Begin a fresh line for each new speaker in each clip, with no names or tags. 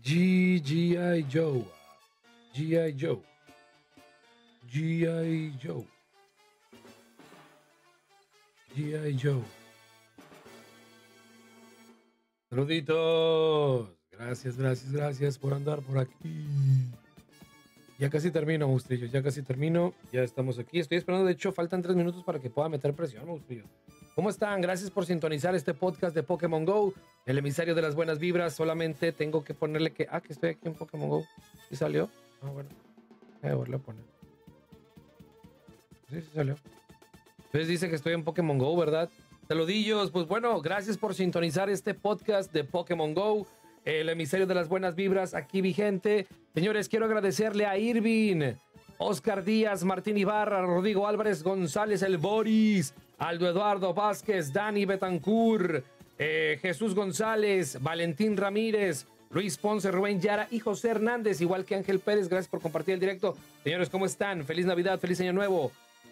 G.I. Joe. G.I. Joe. G.I. Joe. G.I. Joe. Saluditos. Gracias por andar por aquí. Ya casi termino, monstrillos. Ya casi termino. Ya estamos aquí. Estoy esperando. De hecho, faltan 3 minutos para que pueda meter presión, monstrillos. ¿Cómo están? Gracias por sintonizar este podcast de Pokémon GO, el emisario de las buenas vibras. Solamente tengo que ponerle que estoy aquí en Pokémon GO. ¿Sí salió? Ah, bueno. Voy a volver a poner. Sí salió. Entonces dice que estoy en Pokémon GO, ¿verdad? Saludillos. Pues bueno, gracias por sintonizar este podcast de Pokémon GO, el emisario de las buenas vibras aquí vigente. Señores, quiero agradecerle a Irving, Oscar Díaz, Martín Ibarra, Rodrigo Álvarez González, el Boris, Aldo Eduardo Vázquez, Dani Betancourt, Jesús González, Valentín Ramírez, Luis Ponce, Rubén Yara y José Hernández, igual que Ángel Pérez. Gracias por compartir el directo. Señores, ¿cómo están? Feliz Navidad, feliz Año Nuevo.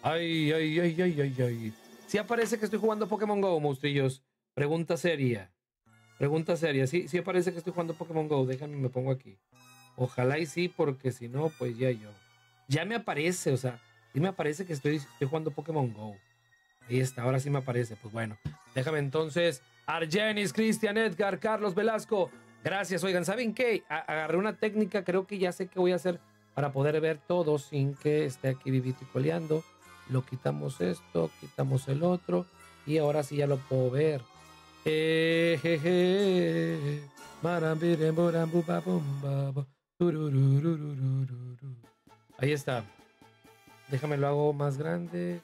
Ay. Sí aparece que estoy jugando Pokémon GO, monstrillos. Pregunta seria. Sí aparece que estoy jugando Pokémon GO. Déjame, me pongo aquí. Ojalá y sí, porque si no, pues ya me aparece, o sea, sí me aparece que estoy jugando Pokémon GO. Ahí está, ahora sí me aparece. Pues bueno, déjame entonces. Argenis, Cristian, Edgar, Carlos Velasco. Gracias. Oigan, ¿saben qué? Agarré una técnica, creo que ya sé qué voy a hacer para poder ver todo sin que esté aquí vivito y coleando. Lo quitamos esto, quitamos el otro y ahora sí ya lo puedo ver. Ahí está. Déjame lo hago más grande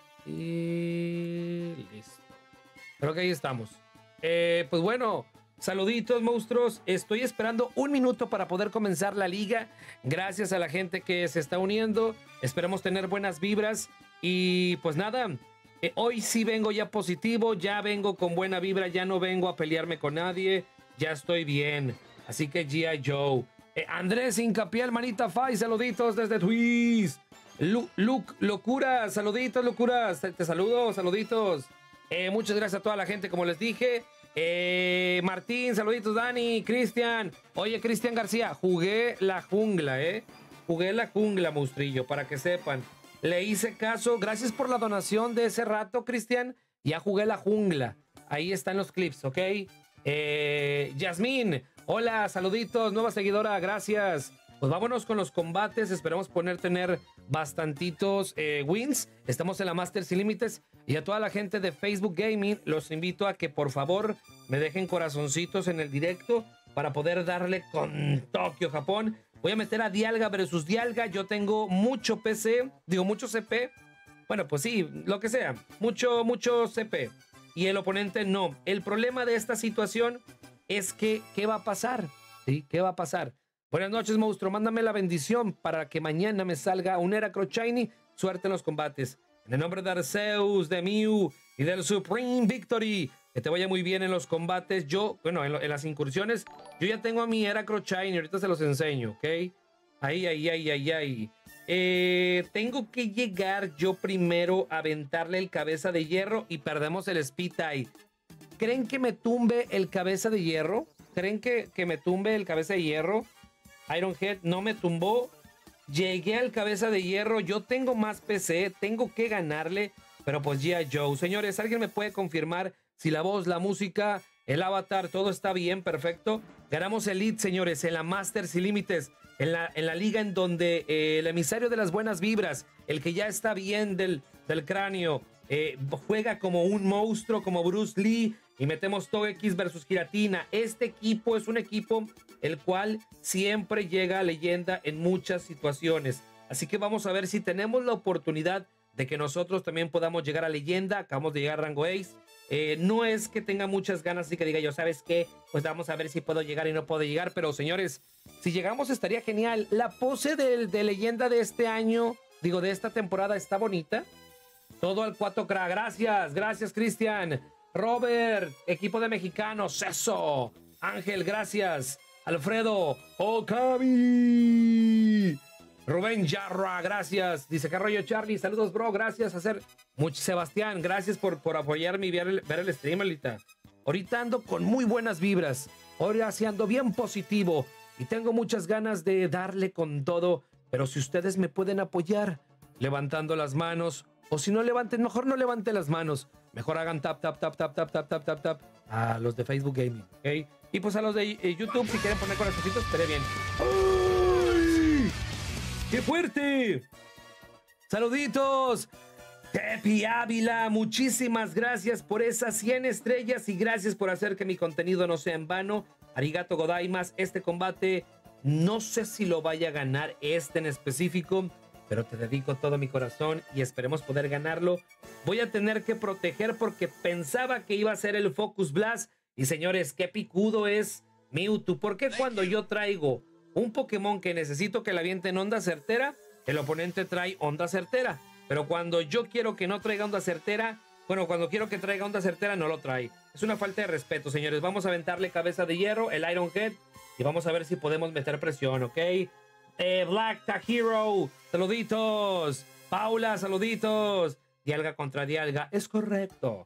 y listo. Creo que ahí estamos. Pues bueno, saluditos, monstruos. Estoy esperando 1 minuto para poder comenzar la liga. Gracias a la gente que se está uniendo. Esperemos tener buenas vibras. Y pues nada, hoy sí vengo ya positivo, ya vengo con buena vibra, ya no vengo a pelearme con nadie, ya estoy bien. Así que G.I. Joe. Andrés Incapiel, Manita Fai, saluditos desde Twist. Luke, locuras, saluditos, locuras. Te saludo, saluditos. Muchas gracias a toda la gente, como les dije. Martín, saluditos, Dani, Cristian. Oye, Cristian García, jugué la jungla, Jugué la jungla, monstrillo, para que sepan. Le hice caso. Gracias por la donación de ese rato, Cristian. Ya jugué la jungla. Ahí están los clips, ¿ok? Yasmín, hola, saluditos, nueva seguidora, gracias. Pues vámonos con los combates. Esperamos tener bastantitos wins. Estamos en la Masters Sin Límites. Y a toda la gente de Facebook Gaming, los invito a que por favor me dejen corazoncitos en el directo para poder darle con Tokio, Japón. Voy a meter a Dialga versus Dialga. Yo tengo mucho mucho CP. Bueno, pues sí, lo que sea. Mucho CP. Y el oponente no. El problema de esta situación es que, ¿qué va a pasar? ¿Sí? ¿Qué va a pasar? Buenas noches, monstruo. Mándame la bendición para que mañana me salga un Heracross Shiny. Suerte en los combates. En el nombre de Arceus, de Mew y del Supreme Victory. Que te vaya muy bien en los combates. En las incursiones, yo ya tengo a mi Heracross Shiny. Ahorita se los enseño, ¿ok? Ay. Tengo que llegar yo primero a aventarle el cabeza de hierro y perdemos el Speed Tie. ¿Creen que me tumbe el cabeza de hierro? ¿Creen que me tumbe el cabeza de hierro? Ironhead no me tumbó. Llegué al cabeza de hierro. Yo tengo más PC. Tengo que ganarle. Pero pues G.I. Joe. Señores, ¿alguien me puede confirmar si la voz, la música, el avatar, todo está bien? Perfecto. Ganamos Elite, señores, en la Masters Sin Límites. En la liga en donde el emisario de las buenas vibras, el que ya está bien del cráneo, juega como un monstruo, como Bruce Lee, y metemos Togekiss versus Giratina. Este equipo es un equipo el cual siempre llega a leyenda en muchas situaciones. Así que vamos a ver si tenemos la oportunidad de que nosotros también podamos llegar a leyenda. Acabamos de llegar a rango Ace. No es que tenga muchas ganas y que diga yo, ¿sabes qué? Pues vamos a ver si puedo llegar y no puedo llegar. Pero señores, si llegamos estaría genial. La pose de leyenda de este año, de esta temporada, está bonita. Todo al 4K. Gracias, Cristian. Robert, equipo de mexicanos, eso. Ángel, gracias. Alfredo, Okabi. Rubén Yarra, gracias. Dice, ¿qué rollo, Charlie? Saludos, bro, gracias. Sebastián, gracias por apoyarme y ver el stream, ahorita. Ahorita ando con muy buenas vibras. Ahora sí ando bien positivo. y tengo muchas ganas de darle con todo, pero si ustedes me pueden apoyar levantando las manos, o si no levanten, mejor no levanten las manos, mejor hagan tap, tap, tap, tap, tap, tap, tap, tap, tap, a los de Facebook Gaming, ¿ok? Y pues a los de YouTube, si quieren poner corazoncitos, estaré bien. ¡Ay! ¡Qué fuerte! ¡Saluditos! Tepi Ávila, muchísimas gracias por esas 100 estrellas y gracias por hacer que mi contenido no sea en vano. Arigato godaimasu. Este combate no sé si lo vaya a ganar en específico, pero te dedico todo mi corazón y esperemos poder ganarlo. Voy a tener que proteger porque pensaba que iba a ser el Focus Blast. Y señores, qué picudo es Mewtwo. ¿Por qué cuando yo traigo un Pokémon que necesito que le avienten onda certera, el oponente trae onda certera? Pero cuando yo quiero que no traiga onda certera, bueno, cuando quiero que traiga onda certera, no lo trae. Es una falta de respeto, señores. Vamos a aventarle cabeza de hierro, el Iron Head, y vamos a ver si podemos meter presión, ¿ok? Black Tahiro, saluditos. Paula, saluditos. Dialga contra Dialga, es correcto.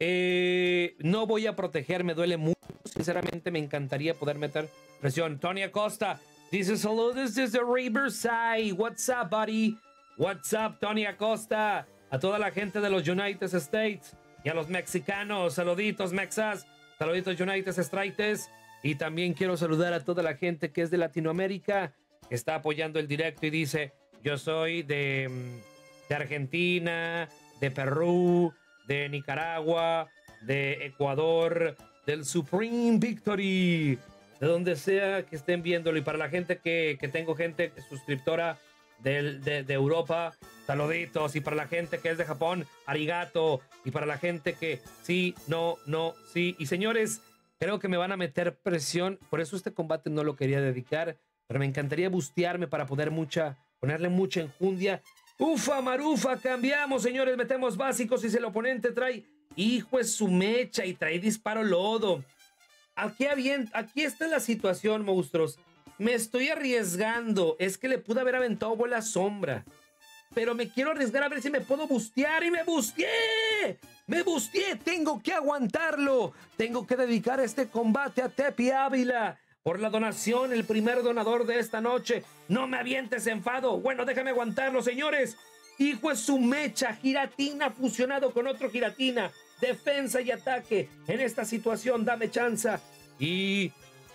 No voy a proteger, me duele mucho. Sinceramente, me encantaría poder meter presión. Tony Acosta dice, hello, this is the Riverside. What's up, buddy? What's up, Tony Acosta? A toda la gente de los United States y a los mexicanos, saluditos, Mexas, saluditos, United States. Y también quiero saludar a toda la gente que es de Latinoamérica, que está apoyando el directo y dice, yo soy de Argentina, de Perú, de Nicaragua, de Ecuador, del Supreme Victory, de donde sea que estén viéndolo. Y para la gente que tengo gente suscriptora de Europa, saluditos. Y para la gente que es de Japón, arigato. Y para la gente que sí, no, no, sí. Y señores, creo que me van a meter presión, por eso este combate no lo quería dedicar, pero me encantaría bustearme para poder ponerle mucha enjundia. Ufa, marufa, cambiamos, señores, metemos básicos y si el oponente trae hijo es su mecha y trae disparo lodo. Aquí está la situación, monstruos. Me estoy arriesgando. Es que le pude haber aventado bola sombra. Pero me quiero arriesgar a ver si me puedo bustear. ¡Y me busteé! ¡Me busteé! ¡Tengo que aguantarlo! Tengo que dedicar este combate a Tepi Ávila por la donación, el primer donador de esta noche. ¡No me avientes, enfado! Bueno, déjame aguantarlo, señores. Hijo es su mecha. Giratina fusionado con otro Giratina. Defensa y ataque. En esta situación, dame chance. Y...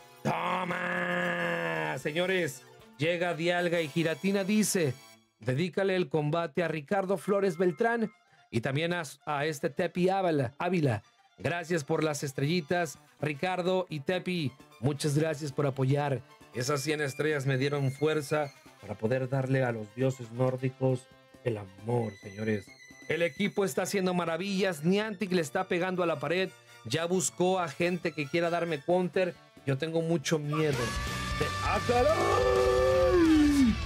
¡toma! Señores, llega Dialga y Giratina dice, dedícale el combate a Ricardo Flores Beltrán y también a este Tepi Ávila. Gracias por las estrellitas, Ricardo y Tepi. Muchas gracias por apoyar. Esas 100 estrellas me dieron fuerza para poder darle a los dioses nórdicos el amor, señores. El equipo está haciendo maravillas. Niantic le está pegando a la pared. Ya buscó a gente que quiera darme counter. Yo tengo mucho miedo. ¡Ah, caray!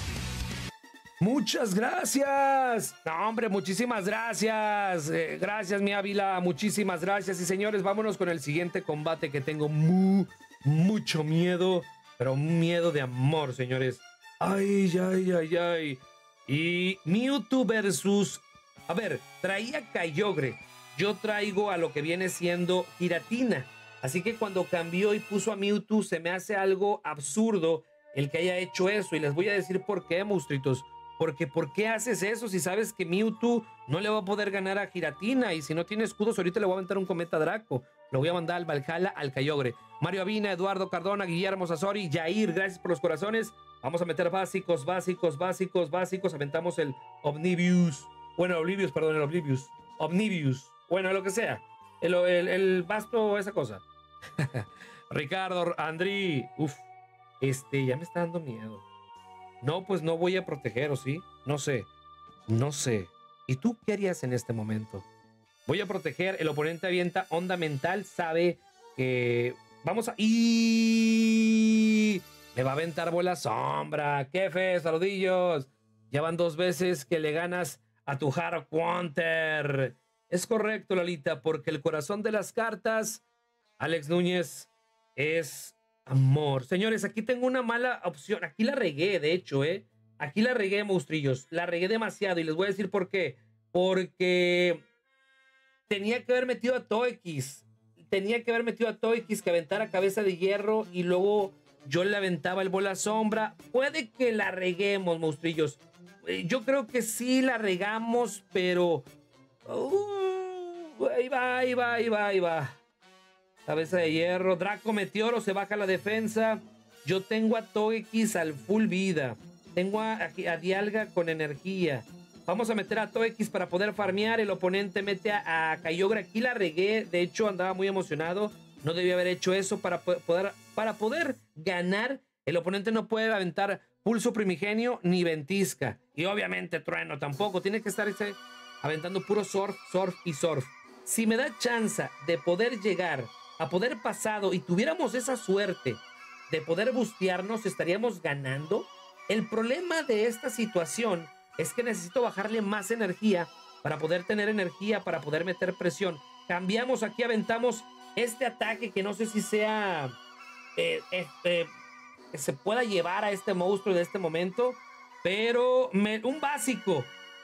¡Muchas gracias! No, hombre, muchísimas gracias. Gracias, mi Ávila. Muchísimas gracias. Y señores, vámonos con el siguiente combate que tengo mucho miedo. Pero un miedo de amor, señores. Ay, ay, ay, ay. Y Mewtwo versus... A ver, traía Kyogre. Yo traigo a lo que viene siendo Giratina. Así que cuando cambió y puso a Mewtwo, se me hace algo absurdo el que haya hecho eso. Y les voy a decir por qué, monstruitos. Porque ¿por qué haces eso si sabes que Mewtwo no le va a poder ganar a Giratina? Y si no tiene escudos, ahorita le voy a aventar un Cometa Draco. Lo voy a mandar al Valhalla, al Kyogre. Mario Avina, Eduardo Cardona, Guillermo Sasori, Jair, gracias por los corazones. Vamos a meter básicos. Aventamos el Omnibius. Bueno, Oblivious, perdón, el Oblivious. Omnibius. Bueno, lo que sea. El basto, esa cosa. Ricardo, Andri, ya me está dando miedo. No, pues no voy a proteger, ¿o sí? No sé. ¿Y tú qué harías en este momento? Voy a proteger, el oponente avienta onda mental, sabe que vamos a... ¡Y! Me va a aventar bola sombra. ¡Qué fe! ¡Saludillos! Ya van 2 veces que le ganas a tu Hard Counter. Es correcto, Lalita, porque el corazón de las cartas, Alex Núñez, es amor. Señores, aquí tengo una mala opción. Aquí la regué, de hecho, Aquí la regué, monstrillos. La regué demasiado y les voy a decir por qué. Porque tenía que haber metido a Toex. Que aventara cabeza de hierro y luego yo le aventaba el bola sombra. Puede que la reguemos, monstrillos. Yo creo que sí la regamos, pero... ahí va, ahí va, ahí va, ahí va. Cabeza de hierro. Draco Meteoro, se baja la defensa. Yo tengo a Togekiss al full vida. Tengo a Dialga con energía. Vamos a meter a Togekiss para poder farmear. El oponente mete a Kyogre. Aquí la regué. De hecho, andaba muy emocionado. No debía haber hecho eso para poder ganar. El oponente no puede aventar Pulso Primigenio ni Ventisca. Y obviamente Trueno tampoco. Tiene que estar aventando puro Surf, Surf y Surf. Si me da chance de poder llegar a poder pasado y tuviéramos esa suerte de poder bustearnos, estaríamos ganando. El problema de esta situación es que necesito bajarle más energía para poder tener energía, para poder meter presión. Cambiamos aquí, aventamos este ataque que no sé si sea... que se pueda llevar a este monstruo de este momento, pero un básico.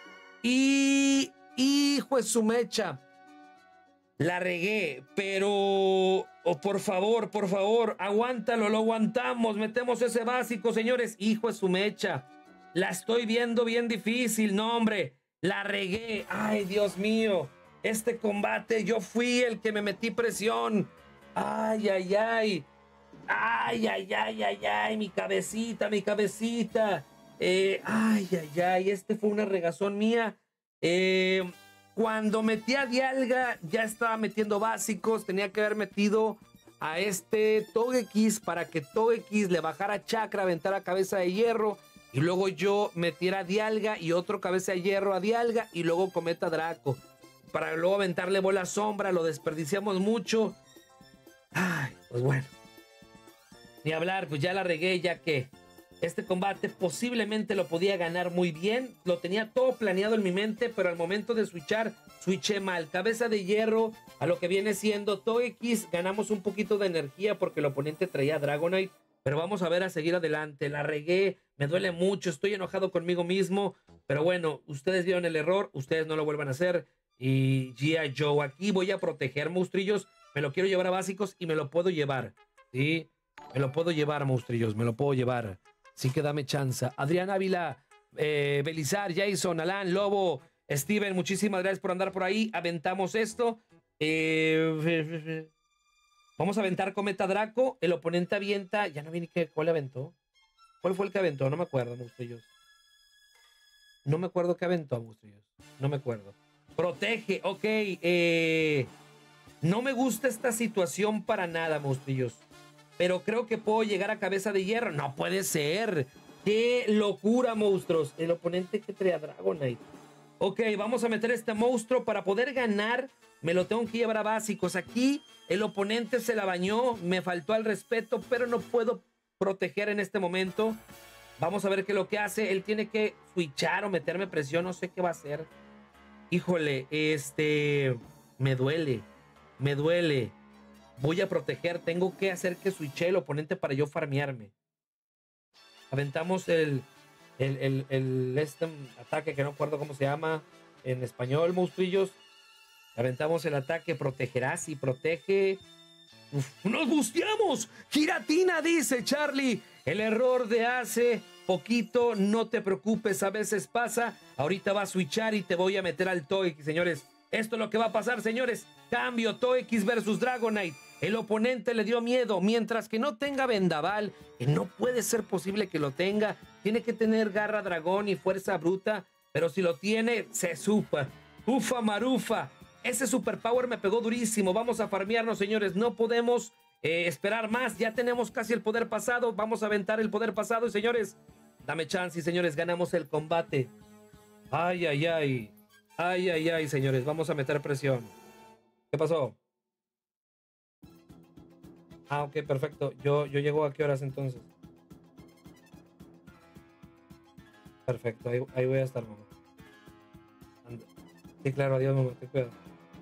Y... hijo de su mecha. La regué, pero por favor, aguántalo, lo aguantamos, metemos ese básico, señores. Hijo de su mecha, la estoy viendo bien difícil, no hombre, la regué. Ay, Dios mío, este combate yo fui el que me metí presión. Ay, ay, ay, ay, ay, ay, ay, ay, mi cabecita, mi cabecita. Ay, ay, ay, fue una regazón mía. Cuando metí a Dialga, ya estaba metiendo básicos. Tenía que haber metido a Togekiss para que Togekiss le bajara chakra, aventara cabeza de hierro. Y luego yo metiera a Dialga y otro cabeza de hierro a Dialga. Y luego cometa Draco. Para luego aventarle bola sombra. Lo desperdiciamos mucho. Ay, pues bueno. Ni hablar, pues ya la regué, ya que este combate posiblemente lo podía ganar muy bien. Lo tenía todo planeado en mi mente, pero al momento de switchar, switché mal. Cabeza de hierro a lo que viene siendo Togekiss. Ganamos un poquito de energía porque el oponente traía Dragonite. Pero vamos a ver, a seguir adelante. La regué, me duele mucho, estoy enojado conmigo mismo. Pero bueno, ustedes vieron el error, ustedes no lo vuelvan a hacer. Y G.I. Joe, aquí voy a proteger, monstrillos. Me lo quiero llevar a básicos y me lo puedo llevar. ¿Sí? Me lo puedo llevar, monstrillos, me lo puedo llevar. Así que dame chance. Adrián Ávila, Belizar, Jason, Alan, Lobo, Steven, muchísimas gracias por andar por ahí. Aventamos esto. Vamos a aventar Cometa Draco. El oponente avienta. Ya no vi ni cuál aventó. ¿Cuál fue el que aventó? No me acuerdo, monstrillos. No me acuerdo qué aventó, monstrillos. No me acuerdo. Protege, ok. No me gusta esta situación para nada, monstrillos. Pero creo que puedo llegar a cabeza de hierro. No puede ser. ¡Qué locura, monstruos! El oponente que trae a Dragonite. Ok, vamos a meter este monstruo. Para poder ganar, me lo tengo que llevar a básicos. Aquí el oponente se la bañó. Me faltó al respeto, pero no puedo proteger en este momento. Vamos a ver qué es lo que hace. Él tiene que switchar o meterme presión. No sé qué va a hacer. Híjole, me duele. Me duele. Voy a proteger. Tengo que hacer que switche el oponente para yo farmearme. Aventamos el ataque que no recuerdo cómo se llama en español, monstrillos. Aventamos el ataque. Protegerá. Si protege. Uf, ¡nos busteamos! Giratina, dice Charlie. El error de hace poquito. No te preocupes, a veces pasa. Ahorita va a switchar y te voy a meter al Togekiss, señores. Esto es lo que va a pasar, señores. Cambio, Togekiss versus Dragonite. El oponente le dio miedo, mientras que no tenga vendaval, que no puede ser posible que lo tenga. Tiene que tener garra dragón y fuerza bruta, pero si lo tiene, se supa. Ufa marufa. Ese superpower me pegó durísimo. Vamos a farmearnos, señores. No podemos esperar más. Ya tenemos casi el poder pasado. Vamos a aventar el poder pasado. Y, señores, dame chance, y señores, ganamos el combate. Ay, ay, ay. Ay, ay, ay, señores. Vamos a meter presión. ¿Qué pasó? Ah, ok, perfecto. Yo llego a qué horas entonces. Perfecto, ahí voy a estar, mamá. Sí, claro, adiós, mamá. Te cuido.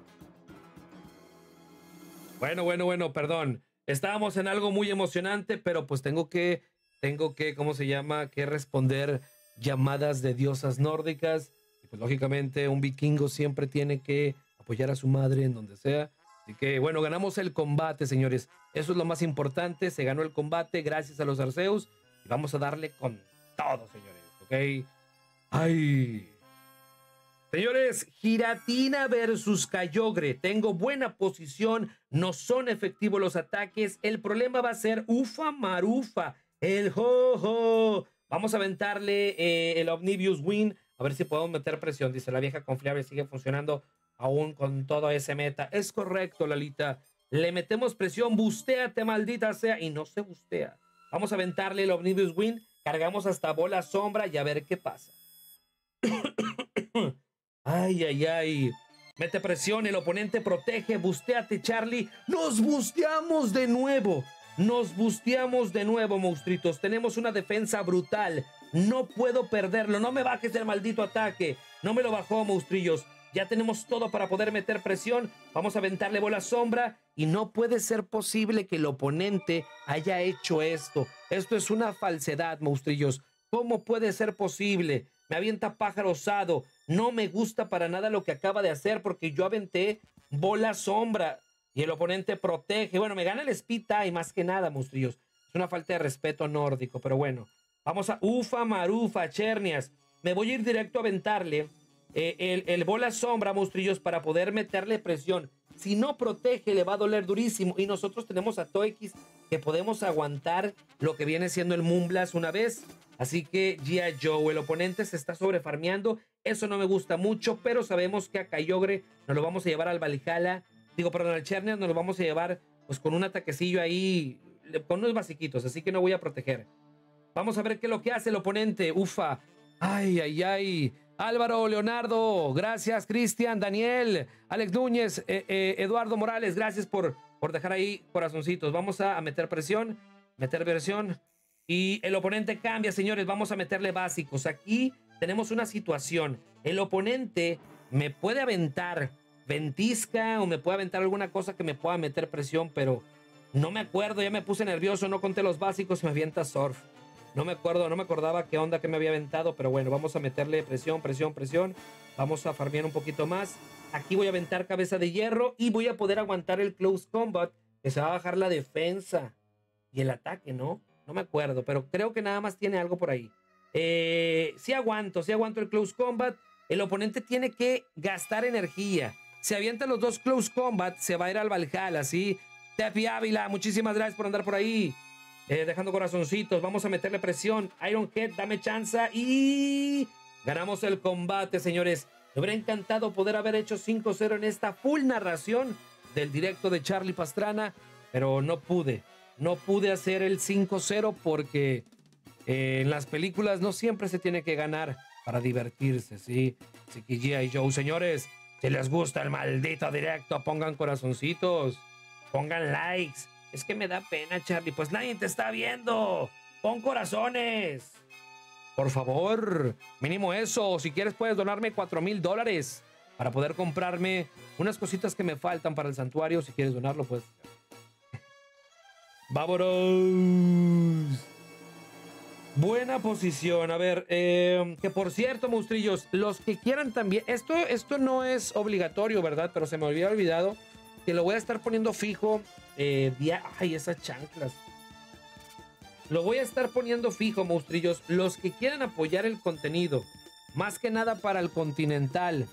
Bueno, perdón. Estábamos en algo muy emocionante, pero pues tengo que, ¿cómo se llama? Que responder llamadas de diosas nórdicas. Y pues lógicamente un vikingo siempre tiene que apoyar a su madre en donde sea. Así que bueno, ganamos el combate, señores. Eso es lo más importante. Se ganó el combate gracias a los Arceus. Y vamos a darle con todo, señores. ¿Ok? ¡Ay! Señores, Giratina versus Kyogre. Tengo buena posición. No son efectivos los ataques. El problema va a ser Ufa Marufa. El Ho-Ho. Vamos a aventarle el Omnibius Win. A ver si podemos meter presión. Dice la vieja confiable. Sigue funcionando aún con todo ese meta. Es correcto, Lalita. Le metemos presión. Bustéate, maldita sea. Y no se bustea. Vamos a aventarle el Omnibius Win. Cargamos hasta bola sombra y a ver qué pasa. Ay, ay, ay. Mete presión, el oponente protege. Bustéate, Charlie. Nos busteamos de nuevo. Nos busteamos de nuevo, monstruitos. Tenemos una defensa brutal. No puedo perderlo. No me bajes el maldito ataque. No me lo bajó, monstrillos. Ya tenemos todo para poder meter presión. Vamos a aventarle bola sombra. Y no puede ser posible que el oponente haya hecho esto. Esto es una falsedad, monstrillos. ¿Cómo puede ser posible? Me avienta pájaro osado. No me gusta para nada lo que acaba de hacer porque yo aventé bola sombra y el oponente protege. Bueno, me gana el speed time más que nada, monstrillos. Es una falta de respeto nórdico, pero bueno. Vamos a Ufa, Marufa, Chernias. Me voy a ir directo a aventarle el bola sombra, monstrillos, para poder meterle presión. Si no protege, le va a doler durísimo. Y nosotros tenemos a Toex que podemos aguantar lo que viene siendo el Moonblast una vez. Así que G.I. Joe, el oponente se está sobrefarmeando. Eso no me gusta mucho, pero sabemos que a Kyogre nos lo vamos a llevar al Valhalla. Digo, perdón, al Chernias nos lo vamos a llevar pues con un ataquecillo ahí, con unos basiquitos, así que no voy a proteger. Vamos a ver qué es lo que hace el oponente. Ufa. Ay, ay, ay. Álvaro, Leonardo, gracias, Cristian, Daniel, Alex Núñez, Eduardo Morales, gracias por dejar ahí corazoncitos. Vamos a meter presión, meter versión. Y el oponente cambia, señores. Vamos a meterle básicos. Aquí tenemos una situación. El oponente me puede aventar ventisca o me puede aventar alguna cosa que me pueda meter presión, pero no me acuerdo. Ya me puse nervioso, no conté los básicos y me avienta surf. No me acuerdo, no me acordaba qué onda que me había aventado, pero bueno, vamos a meterle presión, presión, presión. Vamos a farmear un poquito más. Aquí voy a aventar cabeza de hierro y voy a poder aguantar el close combat, que se va a bajar la defensa y el ataque, ¿no? No me acuerdo, pero creo que nada más tiene algo por ahí. Sí aguanto el close combat. El oponente tiene que gastar energía. Se avientan los dos close combat, se va a ir al Valhalla, ¿sí? Tepi Ávila, muchísimas gracias por andar por ahí. Dejando corazoncitos, vamos a meterle presión. Iron Head, dame chance y ganamos el combate, señores. Me hubiera encantado poder haber hecho 5-0 en esta full narración del directo de Charlie Pastrana, pero no pude. No pude hacer el 5-0 porque en las películas no siempre se tiene que ganar para divertirse, ¿sí? Así que G.I. Joe, señores, si les gusta el maldito directo, pongan corazoncitos, pongan likes. Es que me da pena, Charlie, pues nadie te está viendo. Pon corazones. Por favor, mínimo eso. Si quieres puedes donarme $4,000 para poder comprarme unas cositas que me faltan para el santuario. Si quieres donarlo, pues... ¡Vámonos! Buena posición. A ver, que por cierto, monstrillos, los que quieran también... Esto no es obligatorio, ¿verdad? Pero se me había olvidado que lo voy a estar poniendo fijo. Ay, esas chanclas. Lo voy a estar poniendo fijo, monstrillos. Los que quieran apoyar el contenido, más que nada para el Continental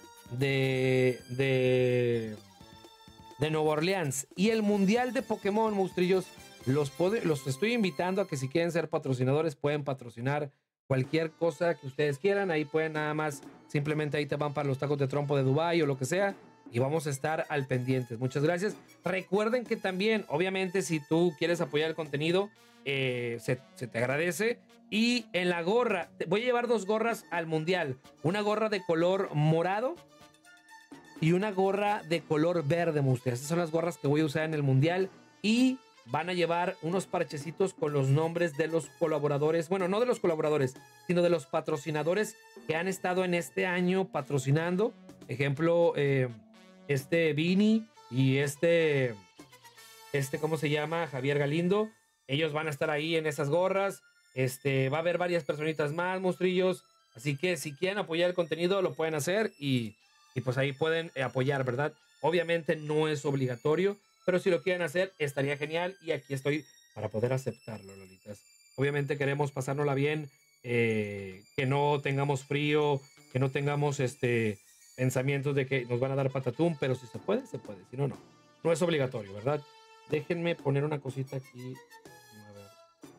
de Nueva Orleans y el Mundial de Pokémon, monstrillos, los estoy invitando a que si quieren ser patrocinadores pueden patrocinar cualquier cosa que ustedes quieran. Ahí pueden nada más, simplemente ahí te van para los tacos de trompo de Dubái o lo que sea. Y vamos a estar al pendiente. Muchas gracias. Recuerden que también, obviamente, si tú quieres apoyar el contenido, se te agradece. Y en la gorra, voy a llevar 2 gorras al mundial. Una gorra de color morado y una gorra de color verde, monstruos. Esas son las gorras que voy a usar en el mundial. Y van a llevar unos parchecitos con los nombres de los colaboradores. Bueno, no de los colaboradores, sino de los patrocinadores que han estado en este año patrocinando. Ejemplo, Vini y ¿cómo se llama? Javier Galindo. Ellos van a estar ahí en esas gorras. Va a haber varias personitas más, monstrillos. Así que si quieren apoyar el contenido, lo pueden hacer y pues ahí pueden apoyar, ¿verdad? Obviamente no es obligatorio, pero si lo quieren hacer, estaría genial y aquí estoy para poder aceptarlo, Lolitas. Obviamente queremos pasárnosla bien, que no tengamos frío, que no tengamos pensamientos de que nos van a dar patatún, pero si se puede, se puede, si no, no. No es obligatorio, ¿verdad? Déjenme poner una cosita aquí. A ver.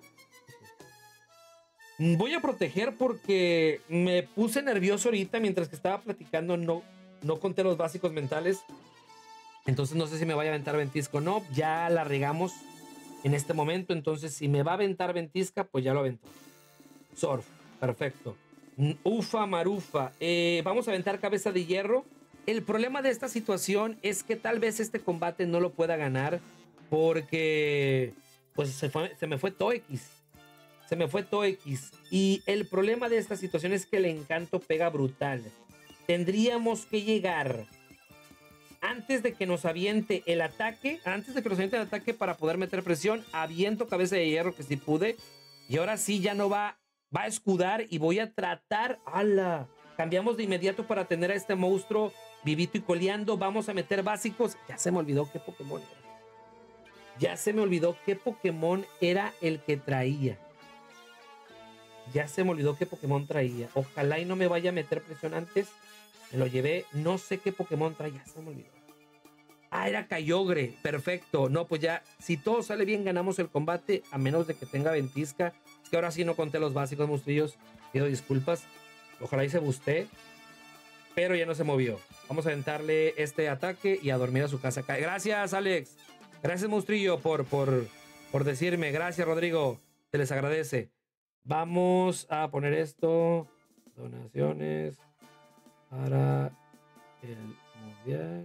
Voy a proteger porque me puse nervioso ahorita mientras que estaba platicando, no conté los básicos mentales. Entonces no sé si me vaya a aventar ventisco o no. Ya la regamos en este momento. Entonces si me va a aventar ventisca, pues ya lo aventó. Surf, perfecto. Ufa Marufa. Vamos a aventar cabeza de hierro. El problema de esta situación es que tal vez este combate no lo pueda ganar porque pues se me fue Toex. Se me fue Toex. Y el problema de esta situación es que el encanto pega brutal. Tendríamos que llegar antes de que nos aviente el ataque, para poder meter presión. Aviento cabeza de hierro, que sí pude. Y ahora sí ya no va a escudar y voy a tratar. ¡Hala! Cambiamos de inmediato para tener a este monstruo vivito y coleando. Vamos a meter básicos. Ya se me olvidó qué Pokémon era. Ya se me olvidó qué Pokémon era el que traía. Ya se me olvidó qué Pokémon traía. Ojalá y no me vaya a meter presión antes. Me lo llevé. No sé qué Pokémon traía. Se me olvidó. Ah, era Kyogre. Perfecto. No, pues ya, si todo sale bien, ganamos el combate. A menos de que tenga ventisca. Es que ahora sí no conté los básicos, monstrillos. Pido disculpas. Ojalá y se buste. Pero ya no se movió. Vamos a aventarle este ataque y a dormir a su casa. Gracias, Alex. Gracias, monstrillo, por decirme. Gracias, Rodrigo. Se les agradece. Vamos a poner esto. Donaciones para el mundial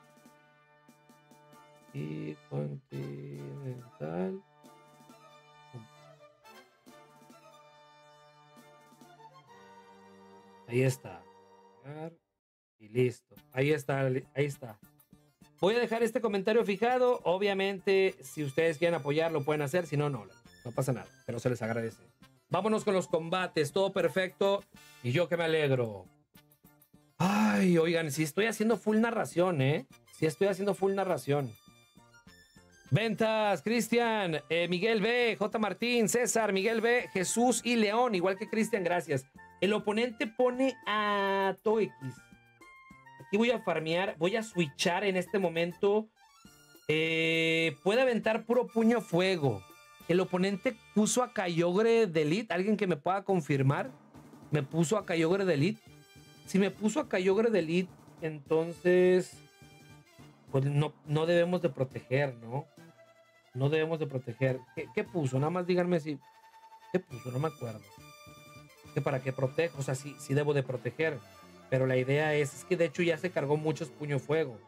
y continental. Ahí está. Y listo. Ahí está. Ahí está. Voy a dejar este comentario fijado. Obviamente, si ustedes quieren apoyar, lo pueden hacer. Si no, no pasa nada. Pero se les agradece. Vámonos con los combates. Todo perfecto. Y yo que me alegro. Ay, oigan, si estoy haciendo full narración, ¿eh? Si estoy haciendo full narración. Ventas, Cristian, Miguel B, J. Martín, César, Miguel B, Jesús y León, igual que Cristian, gracias. El oponente pone a Toex. Aquí voy a farmear, voy a switchar en este momento. Puede aventar puro puño fuego. El oponente puso a Kyogre de Elite. ¿Alguien que me pueda confirmar? ¿Me puso a Kyogre de Elite? Si me puso a Kyogre de Elite, entonces pues no debemos de proteger, ¿no? No debemos de proteger. ¿Qué puso? Nada más díganme si... ¿Qué puso? No me acuerdo. ¿Que para qué protejo? O sea, sí debo de proteger. Pero la idea es que de hecho ya se cargó muchos puño fuego.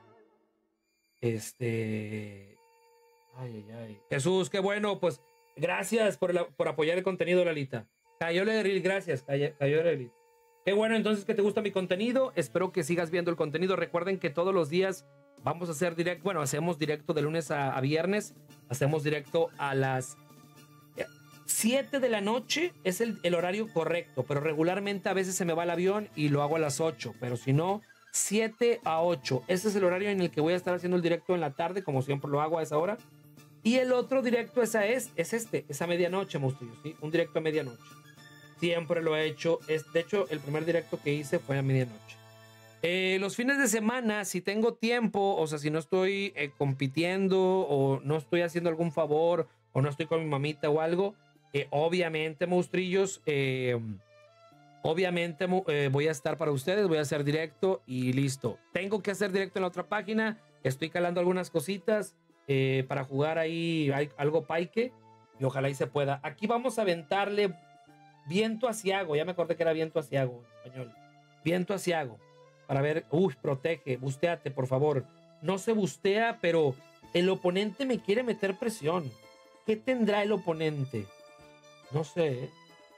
Ay. Jesús, qué bueno. Pues gracias por apoyar el contenido, Lalita. Kyogre de Elite, gracias. Kyogre de Elite. Qué bueno entonces que te gusta mi contenido. Espero que sigas viendo el contenido. Recuerden que todos los días vamos a hacer directo. Bueno, hacemos directo de lunes a viernes. Hacemos directo a las 7 de la noche. Es el horario correcto. Pero regularmente a veces se me va el avión y lo hago a las 8. Pero si no, 7 a 8. Ese es el horario en el que voy a estar haciendo el directo en la tarde. Como siempre lo hago a esa hora. Y el otro directo es a medianoche, monstruos, ¿sí? Un directo a medianoche. Siempre lo he hecho. De hecho, el primer directo que hice fue a medianoche. Los fines de semana, si tengo tiempo, o sea, si no estoy compitiendo o no estoy haciendo algún favor o no estoy con mi mamita o algo, obviamente, monstrillos, voy a estar para ustedes, voy a hacer directo y listo. Tengo que hacer directo en la otra página. Estoy calando algunas cositas para jugar ahí algo paike y ojalá y se pueda. Aquí vamos a aventarle viento asiago. Ya me acordé que era viento asiago en español. Viento asiago. Para ver. Uy, protege. Busteate, por favor. No se bustea, pero el oponente me quiere meter presión. ¿Qué tendrá el oponente? No sé.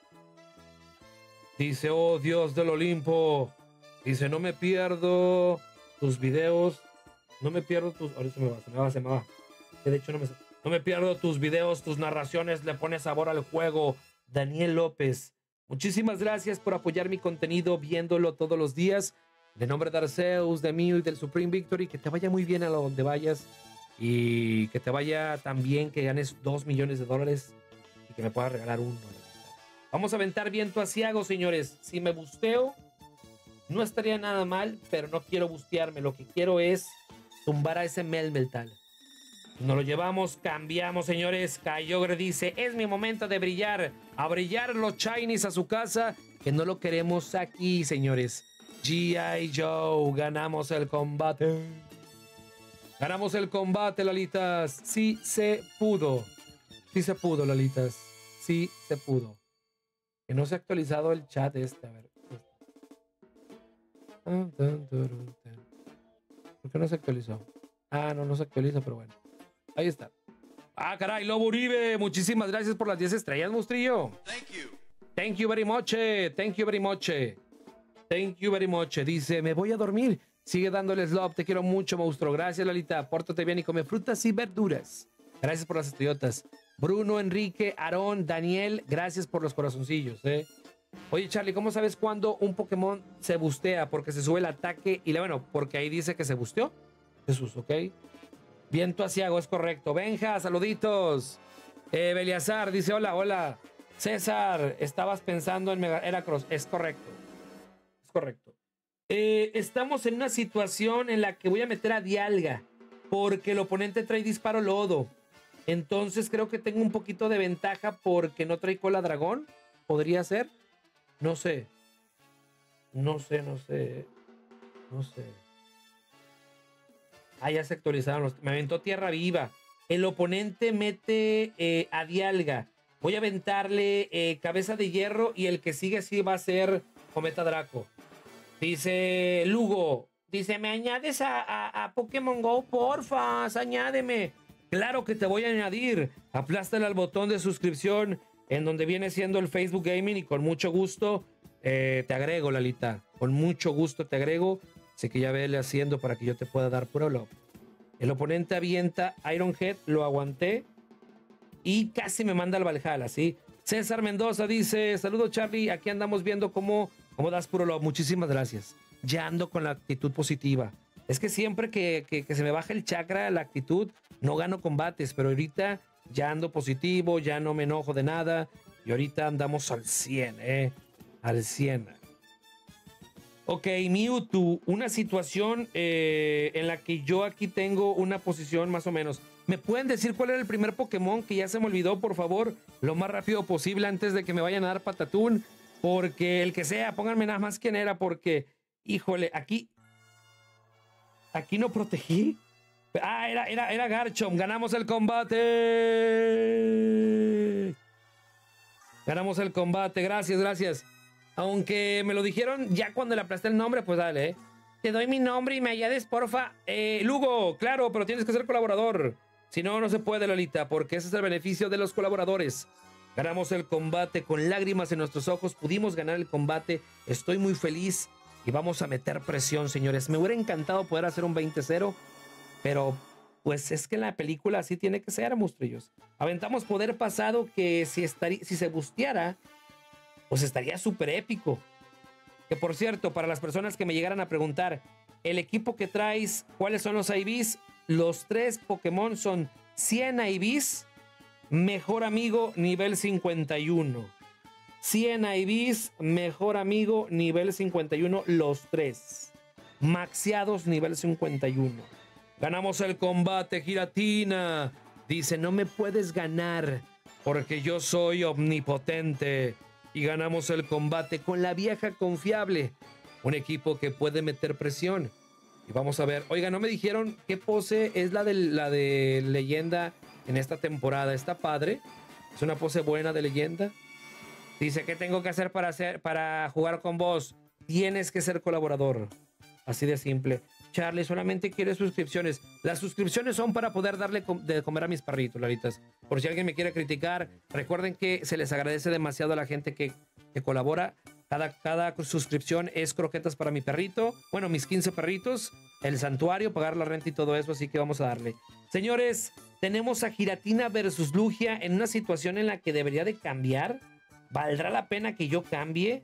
Dice, oh Dios del Olimpo. Dice, no me pierdo tus videos. No me pierdo tus... Ahorita se me va. Que de hecho no me pierdo tus videos, tus narraciones. Le pone sabor al juego. Daniel López. Muchísimas gracias por apoyar mi contenido, viéndolo todos los días. De nombre de Arceus, de mí y del Supreme Victory, que te vaya muy bien a donde vayas y que te vaya tan bien que ganes $2 millones y que me puedas regalar uno. Vamos a aventar viento asiago, señores. Si me busteo, no estaría nada mal, pero no quiero bustearme. Lo que quiero es tumbar a ese Melmetal. Nos lo llevamos, cambiamos, señores. Kyogre dice, es mi momento de brillar. A brillar los Shinies a su casa, que no lo queremos aquí, señores. G.I. Joe, ganamos el combate. Ganamos el combate, Lalitas. Sí se pudo. Sí se pudo, Lalitas. Sí se pudo. Que no se ha actualizado el chat este. A ver. ¿Por qué no se actualizó? Ah, no se actualiza, pero bueno. Ahí está. Ah, caray, Lobo Uribe. Muchísimas gracias por las 10 estrellas, monstrillo.
Thank you.
Thank you very much. Thank you very much. Thank you very much. Dice, me voy a dormir. Sigue dándole love. Te quiero mucho, monstruo. Gracias, Lalita. Pórtate bien y come frutas y verduras. Gracias por las estrellotas. Bruno, Enrique, Aarón, Daniel, gracias por los corazoncillos. Oye, Charlie, ¿cómo sabes cuándo un Pokémon se bustea? Porque se sube el ataque y bueno, porque ahí dice que se busteó. Jesús, ¿ok? Viento asiago, es correcto. Benja, saluditos. Beliazar dice, hola. César, estabas pensando en Heracross. Es correcto. Es correcto. Estamos en una situación en la que voy a meter a Dialga porque el oponente trae disparo lodo. Entonces creo que tengo un poquito de ventaja porque no trae cola dragón. ¿Podría ser? No sé. Ah, ya se actualizaron. Me aventó tierra viva. El oponente mete a Dialga. Voy a aventarle cabeza de hierro y el que sigue sí va a ser Cometa Draco. Dice Lugo. Dice, ¿me añades a Pokémon Go? Porfa, añádeme. Claro que te voy a añadir. Aplástale al botón de suscripción en donde viene siendo el Facebook Gaming y con mucho gusto te agrego, Lalita. Con mucho gusto te agrego. Así que ya vele haciendo para que yo te pueda dar puro love. El oponente avienta Ironhead, lo aguanté y casi me manda al Valhalla, ¿sí? César Mendoza dice, saludos Charlie, aquí andamos viendo cómo das puro love. Muchísimas gracias. Ya ando con la actitud positiva. Es que siempre que se me baja el chakra, la actitud, no gano combates, pero ahorita ya ando positivo, ya no me enojo de nada y ahorita andamos al 100, al 100. Ok, Mewtwo, una situación en la que yo aquí tengo una posición más o menos. ¿Me pueden decir cuál era el primer Pokémon que ya se me olvidó, por favor? Lo más rápido posible antes de que me vayan a dar patatún. Porque el que sea, pónganme nada más quién era, porque, híjole, aquí no protegí. Ah, era Garchomp. Ganamos el combate. Ganamos el combate. Gracias. Aunque me lo dijeron ya cuando le aplasté el nombre, pues dale, Te doy mi nombre y me añades, porfa. Lugo, claro, pero tienes que ser colaborador. Si no, no se puede, Lolita, porque ese es el beneficio de los colaboradores. Ganamos el combate con lágrimas en nuestros ojos. Pudimos ganar el combate. Estoy muy feliz y vamos a meter presión, señores. Me hubiera encantado poder hacer un 20-0, pero pues es que en la película así tiene que ser, monstrillos. Aventamos poder pasado que si se busteara, pues estaría súper épico. Que por cierto, para las personas que me llegaran a preguntar, el equipo que traes, ¿cuáles son los IVs? Los 3 Pokémon son 100 IVs, mejor amigo nivel 51. 100 IVs, mejor amigo nivel 51, los 3. Maxeados nivel 51. Ganamos el combate, Giratina. Dice, no me puedes ganar porque yo soy omnipotente. Y ganamos el combate con la vieja confiable. Un equipo que puede meter presión. Y vamos a ver. Oiga, no me dijeron qué pose es la de leyenda en esta temporada. Está padre. Es una pose buena de leyenda. Dice, ¿qué tengo que hacer para jugar con vos? Tienes que ser colaborador. Así de simple. Charlie, solamente quiere suscripciones. Las suscripciones son para poder darle de comer a mis perritos, Laritas. Por si alguien me quiere criticar, recuerden que se les agradece demasiado a la gente que colabora. Cada suscripción es croquetas para mi perrito. Bueno, mis 15 perritos. El santuario, pagar la renta y todo eso. Así que vamos a darle. Señores, tenemos a Giratina versus Lugia en una situación en la que debería de cambiar. ¿Valdrá la pena que yo cambie?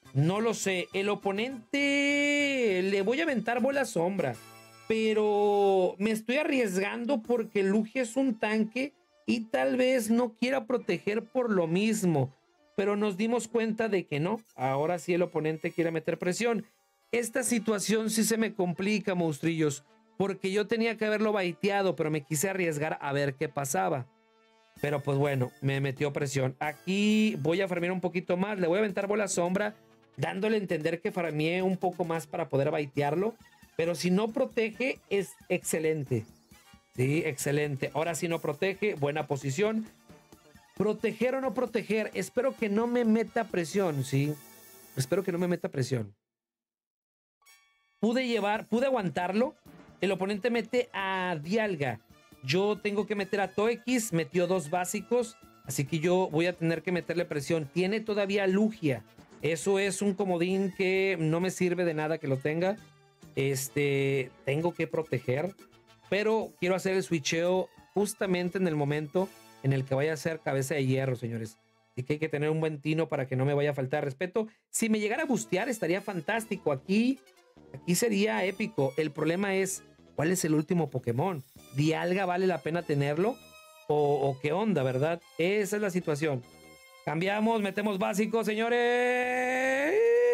No lo sé. El oponente le voy a aventar bola sombra, pero me estoy arriesgando porque Lugia es un tanque y tal vez no quiera proteger por lo mismo, pero nos dimos cuenta de que no. Ahora sí el oponente quiere meter presión. Esta situación sí se me complica, monstrillos, porque yo tenía que haberlo baiteado, pero me quise arriesgar a ver qué pasaba. Pero pues bueno, me metió presión. Aquí voy a farmear un poquito más. Le voy a aventar bola sombra, dándole a entender que farmeé un poco más para poder baitearlo. Pero si no protege, es excelente. Sí, excelente. Ahora si no protege, buena posición. Proteger o no proteger. Espero que no me meta presión, ¿sí? Espero que no me meta presión. Pude aguantarlo. El oponente mete a Dialga. Yo tengo que meter a Toex, metió 2 básicos, así que yo voy a tener que meterle presión. Tiene todavía Lugia. Eso es un comodín que no me sirve de nada que lo tenga. Tengo que proteger, pero quiero hacer el switcheo justamente en el momento en el que vaya a ser cabeza de hierro, señores. Así que hay que tener un buen tino para que no me vaya a faltar respeto. Si me llegara a bustear, estaría fantástico. Aquí sería épico. El problema es, ¿cuál es el último Pokémon? ¿Dialga vale la pena tenerlo? ¿O qué onda, verdad? Esa es la situación. Cambiamos, metemos básicos, señores.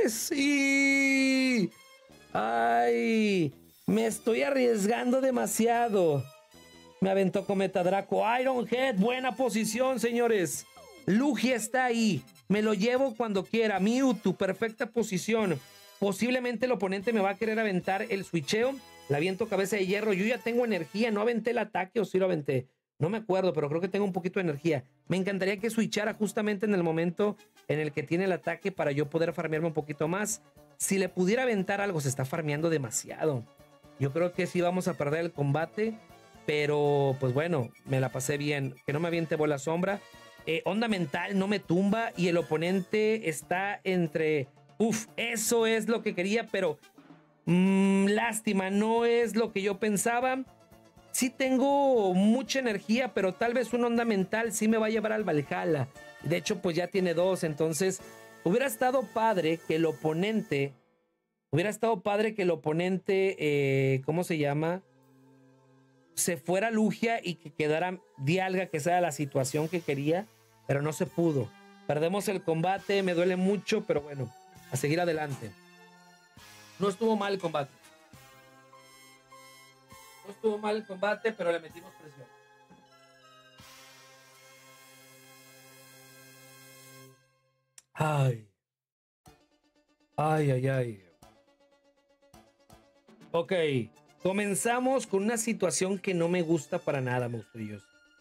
¡Sí! ¡Ay! Me estoy arriesgando demasiado. Me aventó Cometa Draco. Iron Head, buena posición, señores. Lugia está ahí. Me lo llevo cuando quiera. Mewtwo, perfecta posición. Posiblemente el oponente me va a querer aventar el switcheo. La aviento cabeza de hierro. Yo ya tengo energía. No aventé el ataque o sí lo aventé. No me acuerdo, pero creo que tengo un poquito de energía. Me encantaría que switchara justamente en el momento en el que tiene el ataque para yo poder farmearme un poquito más. Si le pudiera aventar algo, se está farmeando demasiado. Yo creo que sí vamos a perder el combate. Pero pues bueno, me la pasé bien. Que no me aviente bola sombra. Onda mental no me tumba. Y el oponente está entre... Uf, eso es lo que quería, pero lástima, no es lo que yo pensaba. Sí tengo mucha energía, pero tal vez una onda mental sí me va a llevar al Valhalla. De hecho, pues ya tiene 2, entonces hubiera estado padre que el oponente... ¿cómo se llama? Se fuera Lugia y que quedara Dialga, que sea la situación que quería, pero no se pudo. Perdemos el combate, me duele mucho, pero bueno, a seguir adelante. No estuvo mal el combate. No estuvo mal el combate, pero le metimos presión. Ay. Ay, ay, ay. Ok. Comenzamos con una situación que no me gusta para nada, monstrillos.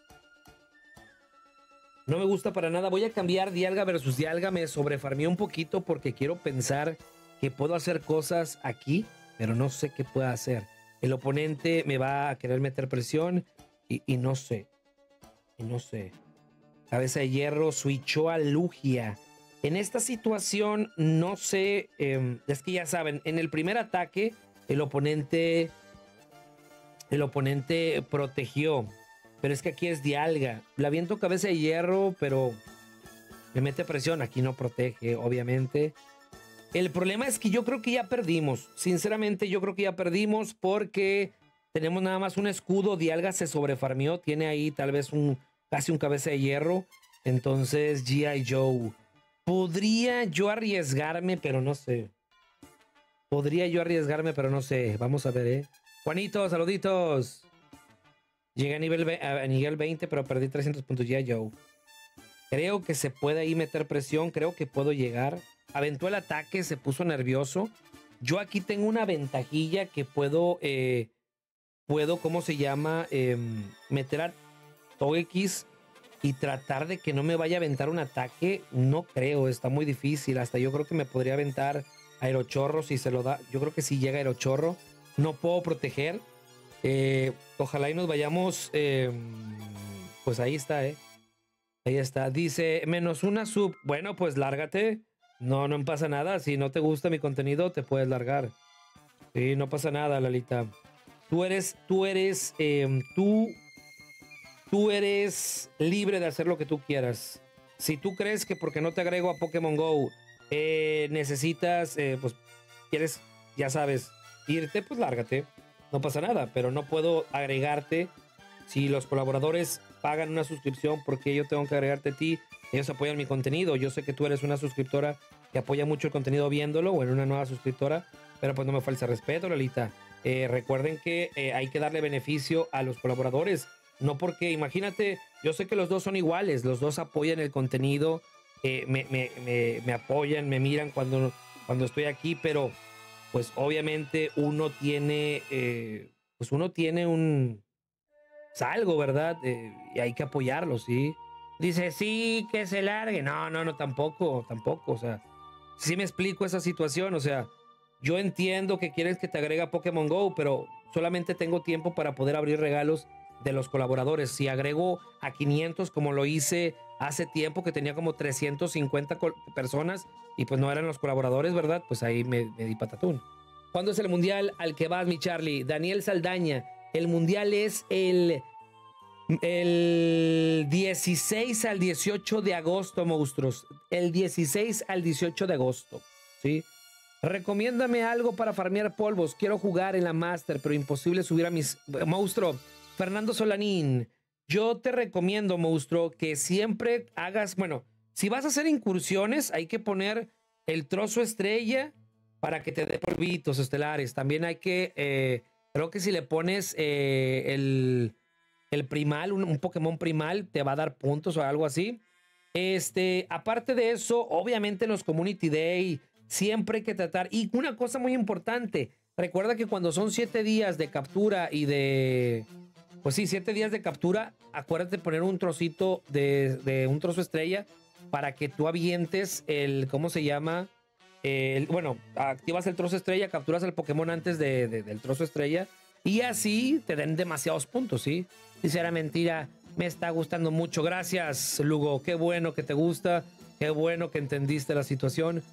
No me gusta para nada. Voy a cambiar Dialga versus Dialga. Me sobrefarmé un poquito porque quiero pensar que puedo hacer cosas aquí, pero no sé qué puedo hacer. El oponente me va a querer meter presión y no sé. Y no sé. Cabeza de hierro, switchó a Lugia. En esta situación, no sé. Es que ya saben, en el primer ataque, el oponente protegió. Pero es que aquí es Dialga. La aviento cabeza de hierro, pero me mete presión. Aquí no protege, obviamente. El problema es que yo creo que ya perdimos. Sinceramente, yo creo que ya perdimos porque tenemos nada más un escudo. Dialga se sobrefarmió. Tiene ahí tal vez casi un cabeza de hierro. Entonces, G.I. Joe. Podría yo arriesgarme, pero no sé. Vamos a ver, ¿eh? Juanito, saluditos. Llegué a nivel 20, pero perdí 300 puntos. G.I. Joe. Creo que se puede ahí meter presión. Creo que puedo llegar. Aventó el ataque, se puso nervioso. Yo aquí tengo una ventajilla que puedo, ¿cómo se llama? Meter a Togekiss y tratar de que no me vaya a aventar un ataque. No creo, está muy difícil. Hasta yo creo que me podría aventar Aerochorro si se lo da. Yo creo que si llega Aerochorro, no puedo proteger. Ojalá y nos vayamos. Pues ahí está, ¿eh? Ahí está. Dice, -1 sub. Bueno, pues lárgate. No, no pasa nada. Si no te gusta mi contenido, te puedes largar. Sí, no pasa nada, Lalita. Tú eres libre de hacer lo que tú quieras. Si tú crees que porque no te agrego a Pokémon Go necesitas, pues quieres, ya sabes, irte, pues lárgate, no pasa nada, pero no puedo agregarte si los colaboradores pagan una suscripción, porque yo tengo que agregarte a ti. Ellos apoyan mi contenido. Yo sé que tú eres una suscriptora que apoya mucho el contenido viéndolo, o en una nueva suscriptora, pero pues no me falta respeto, Lolita. Recuerden que hay que darle beneficio a los colaboradores, no porque, imagínate, yo sé que los dos son iguales, los dos apoyan el contenido, me apoyan, me miran cuando estoy aquí, pero pues obviamente uno tiene pues, algo, ¿verdad? Y hay que apoyarlo, ¿sí? Dice, sí, que se largue. No, no, no, tampoco, tampoco. O sea, sí me explico esa situación. O sea, yo entiendo que quieres que te agregue a Pokémon Go, pero solamente tengo tiempo para poder abrir regalos de los colaboradores. Si agrego a 500 como lo hice hace tiempo, que tenía como 350 personas y pues no eran los colaboradores, ¿verdad? Pues ahí me di patatún. ¿Cuándo es el mundial al que vas, mi Charlie? Daniel Saldaña. El mundial es el 16 al 18 de agosto, monstruos. El 16 al 18 de agosto, ¿sí? Recomiéndame algo para farmear polvos. Quiero jugar en la Master, pero imposible subir a mis... Monstruo, Fernando Solanín. Yo te recomiendo, monstruo, que siempre hagas... Bueno, si vas a hacer incursiones, hay que poner el trozo estrella para que te dé polvitos estelares. También hay que... creo que si le pones el primal, un Pokémon primal, te va a dar puntos o algo así. Aparte de eso, obviamente en los Community Day siempre hay que tratar. Y una cosa muy importante, recuerda que cuando son 7 días de captura y de... Pues sí, 7 días de captura, acuérdate de poner un trocito de un trozo estrella para que tú avientes el... ¿Cómo se llama? Bueno, activas el trozo estrella, capturas el Pokémon antes del trozo estrella y así te den demasiados puntos, ¿sí? Dice, era mentira, me está gustando mucho. Gracias, Lugo, qué bueno que te gusta, qué bueno que entendiste la situación.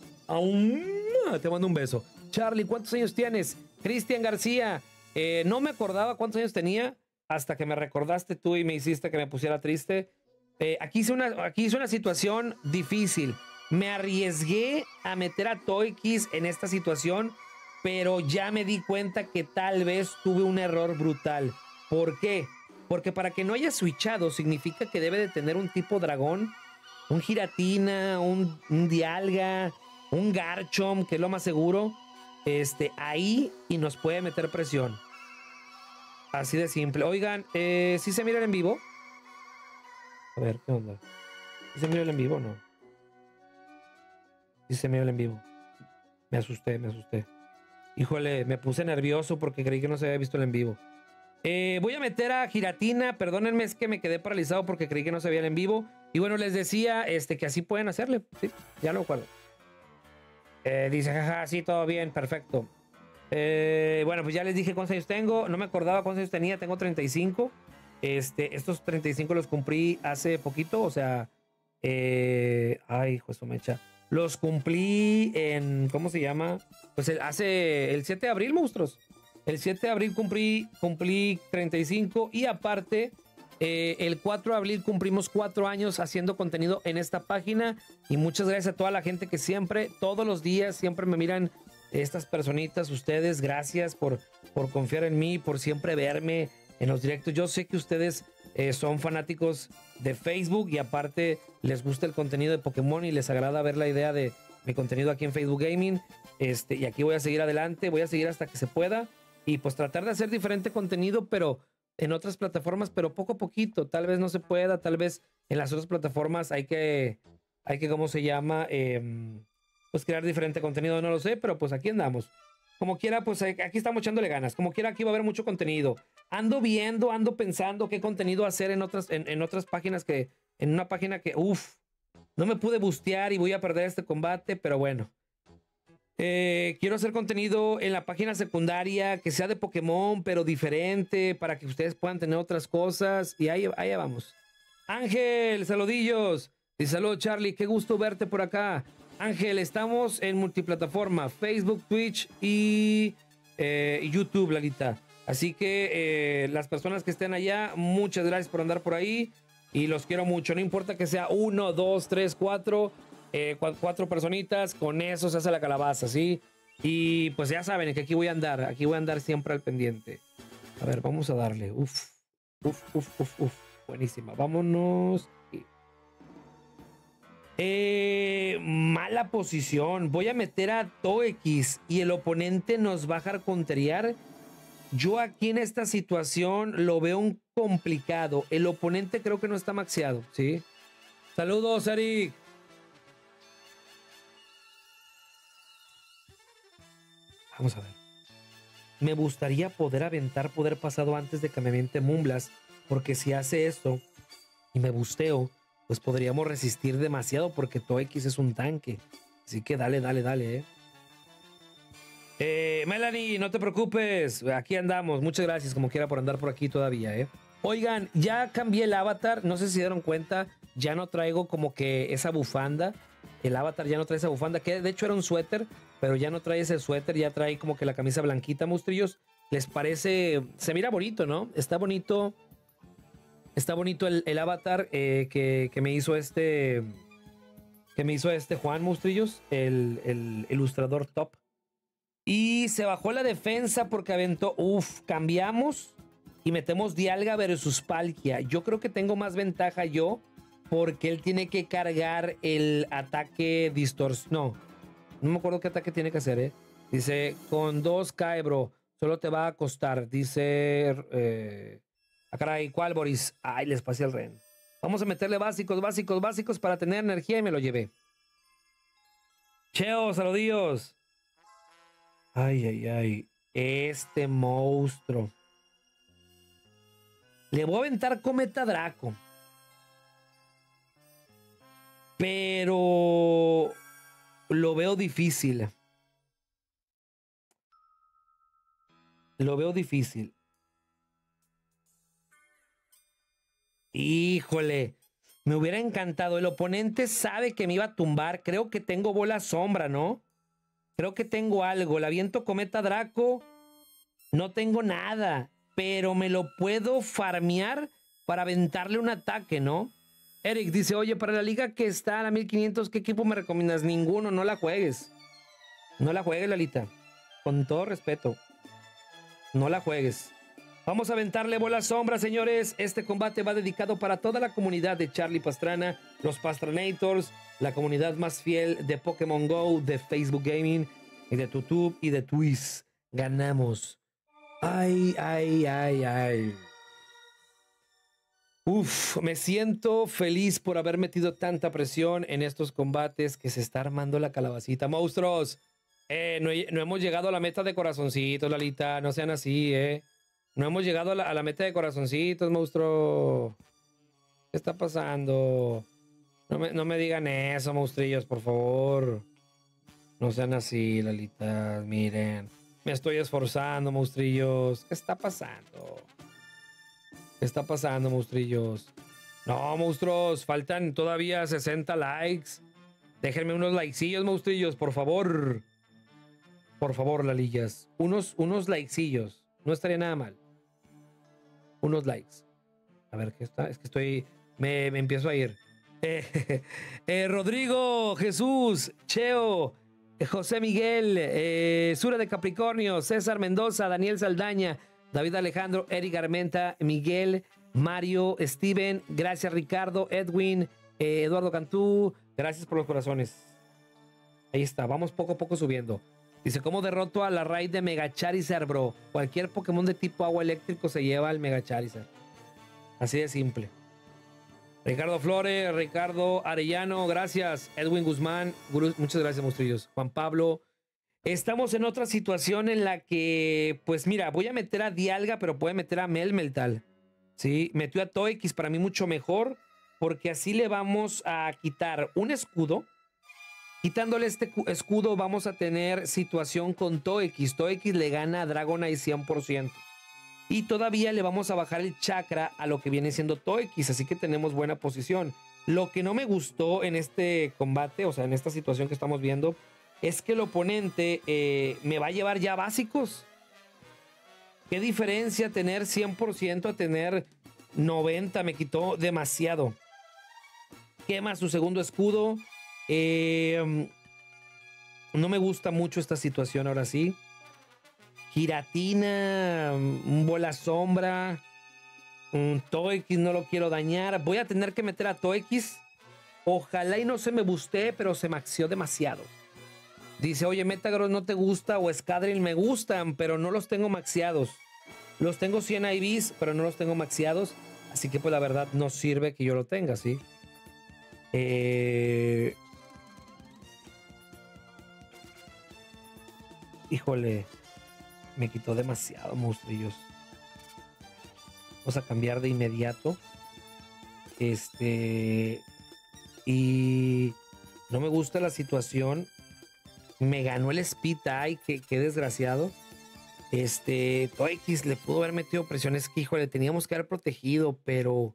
Te mando un beso. Charlie, ¿cuántos años tienes? Cristian García, no me acordaba cuántos años tenía hasta que me recordaste tú y me hiciste que me pusiera triste. Aquí hice una situación difícil. Me arriesgué a meter a Toykis en esta situación, pero ya me di cuenta que tal vez tuve un error brutal. ¿Por qué? Porque para que no haya switchado significa que debe de tener un tipo dragón, un Giratina, un Dialga, un Garchomp, que es lo más seguro, ahí y nos puede meter presión. Así de simple. Oigan, ¿sí se mira el en vivo? A ver, ¿qué onda? ¿Sí se mira el en vivo o no? Sí se mira el en vivo. Me asusté. Híjole, me puse nervioso porque creí que no se había visto el en vivo. Voy a meter a Giratina. Perdónenme, es que me quedé paralizado porque creí que no se veía el en vivo. Y bueno, les decía que así pueden hacerle. Sí, ya lo acuerdo. Dice, jaja, sí, todo bien, perfecto. Bueno, pues ya les dije cuántos años tengo. No me acordaba cuántos años tenía. Tengo 35. Estos 35 los cumplí hace poquito. O sea, ay, hijo de su mecha. Los cumplí en, ¿cómo se llama? Pues hace el 7 de abril, monstruos. El 7 de abril cumplí 35 y aparte, el 4 de abril cumplimos 4 años haciendo contenido en esta página y muchas gracias a toda la gente que siempre, todos los días, siempre me miran estas personitas, ustedes, gracias por confiar en mí, por siempre verme en los directos. Yo sé que ustedes son fanáticos de Facebook y aparte les gusta el contenido de Pokémon y les agrada ver la idea de mi contenido aquí en Facebook Gaming. Y aquí voy a seguir adelante, voy a seguir hasta que se pueda y pues tratar de hacer diferente contenido, pero en otras plataformas, pero poco a poquito. Tal vez no se pueda, tal vez en las otras plataformas hay que ¿cómo se llama? Pues crear diferente contenido, no lo sé, pero pues aquí andamos. Como quiera, pues aquí estamos echándole ganas. Como quiera, aquí va a haber mucho contenido. Ando viendo, ando pensando qué contenido hacer en otras páginas en una página que, no me pude bustear y voy a perder este combate, pero bueno. Quiero hacer contenido en la página secundaria que sea de Pokémon, pero diferente, para que ustedes puedan tener otras cosas. Y ahí vamos. Ángel, saludillos. Y saludos, Charlie. Qué gusto verte por acá. Ángel, estamos en multiplataforma, Facebook, Twitch y YouTube, Lalita. Así que las personas que estén allá, muchas gracias por andar por ahí y los quiero mucho. No importa que sea 1, 2, 3, 4. 4 personitas, con eso se hace la calabaza, ¿sí? Y pues ya saben que aquí voy a andar siempre al pendiente. A ver, vamos a darle. Uf, uf, uf, uf, uf. Buenísima. Vámonos. Mala posición. Voy a meter a Toex y el oponente nos va a jarconterear. Yo aquí en esta situación lo veo un complicado. El oponente creo que no está maxeado, ¿sí? Saludos, Eric. Vamos a ver. Me gustaría poder aventar poder pasado antes de que me aviente Mumblas, porque si hace esto y me busteo, pues podríamos resistir demasiado porque Toex es un tanque. Así que dale, dale, dale, Melanie, no te preocupes, aquí andamos. Muchas gracias como quiera por andar por aquí todavía, Oigan, ya cambié el avatar, no sé si se dieron cuenta, ya no traigo como que esa bufanda. El avatar ya no trae esa bufanda, que de hecho era un suéter, pero ya no trae ese suéter, ya trae como que la camisa blanquita, monstrillos. ¿Les parece? Se mira bonito, ¿no? Está bonito. Está bonito el avatar que me hizo este. Que me hizo este Juan, monstrillos, el ilustrador top. Y se bajó la defensa porque aventó. Uf, cambiamos y metemos Dialga versus Palkia. Yo creo que tengo más ventaja yo porque él tiene que cargar el ataque distorsión. No me acuerdo qué ataque tiene que hacer, Dice, con 2 cae, bro. Solo te va a costar. Dice. Caray, ¿cuál, Boris? Ay, les pasé el ren. Vamos a meterle básicos, básicos, básicos para tener energía y me lo llevé. Cheo, saludillos. Ay, ay, ay. Este monstruo. Le voy a aventar Cometa Draco. Pero lo veo difícil. Lo veo difícil. Híjole. Me hubiera encantado. El oponente sabe que me iba a tumbar. Creo que tengo bola sombra, ¿no? Creo que tengo algo. Le aviento Cometa Draco. No tengo nada. Pero me lo puedo farmear para aventarle un ataque, ¿no? Eric dice, oye, para la liga que está a la 1500, ¿qué equipo me recomiendas? Ninguno, no la juegues. No la juegues, Lalita. Con todo respeto. No la juegues. Vamos a aventarle bola sombra, señores. Este combate va dedicado para toda la comunidad de Charlie Pastrana, los Pastranators, la comunidad más fiel de Pokémon GO, de Facebook Gaming, y de YouTube y de Twitch. Ganamos. Ay, ay, ay, ay. Uf, me siento feliz por haber metido tanta presión en estos combates que se está armando la calabacita. Monstruos, no hemos llegado a la meta de corazoncitos, Lalita. No sean así, No hemos llegado a la meta de corazoncitos, monstruo. ¿Qué está pasando? No me digan eso, monstrillos, por favor. No sean así, Lalita. Miren, me estoy esforzando, monstrillos. ¿Qué está pasando? ¿Qué está pasando, monstrillos? No, monstruos, faltan todavía 60 likes. Déjenme unos likecillos, monstrillos, por favor. Por favor, Lalillas. Unos likecillos. No estaría nada mal. Unos likes. A ver, ¿qué está? Es que estoy... Me empiezo a ir. Rodrigo, Jesús, Cheo, José Miguel, Sura de Capricornio, César Mendoza, Daniel Saldaña, David Alejandro, Eric Armenta, Miguel, Mario, Steven, gracias Ricardo, Edwin, Eduardo Cantú, gracias por los corazones. Ahí está, vamos poco a poco subiendo. Dice, ¿cómo derroto a la raid de Mega Charizard, bro? Cualquier Pokémon de tipo agua eléctrico se lleva al Mega Charizard. Así de simple. Ricardo Flores, Ricardo Arellano, gracias. Edwin Guzmán, muchas gracias, monstrillos. Juan Pablo. Estamos en otra situación en la que, pues mira, voy a meter a Dialga, pero puede meter a Melmetal. ¿Sí? Metió a Toex, para mí mucho mejor, porque así le vamos a quitar un escudo. Quitándole este escudo vamos a tener situación con Toex. Toex le gana a Dragonite 100%. Y todavía le vamos a bajar el chakra a lo que viene siendo Toex, así que tenemos buena posición. Lo que no me gustó en este combate, o sea, en esta situación que estamos viendo, es que el oponente me va a llevar ya básicos. ¿Qué diferencia tener 100% a tener 90? Me quitó demasiado. Quema su segundo escudo. No me gusta mucho esta situación ahora sí. Giratina, un bola sombra, un Toex, no lo quiero dañar. Voy a tener que meter a Toex. Ojalá y no se me bustee, pero se maxió demasiado. Dice, oye, Metagross no te gusta o Escadril me gustan, pero no los tengo maxiados. Los tengo 100 IVs, pero no los tengo maxiados. Así que pues la verdad no sirve que yo lo tenga, ¿sí? Híjole, me quitó demasiado, monstrillos. Vamos a cambiar de inmediato. Y no me gusta la situación. Me ganó el Speed Eye, qué desgraciado. Toex le pudo haber metido presiones que, híjole, teníamos que haber protegido, pero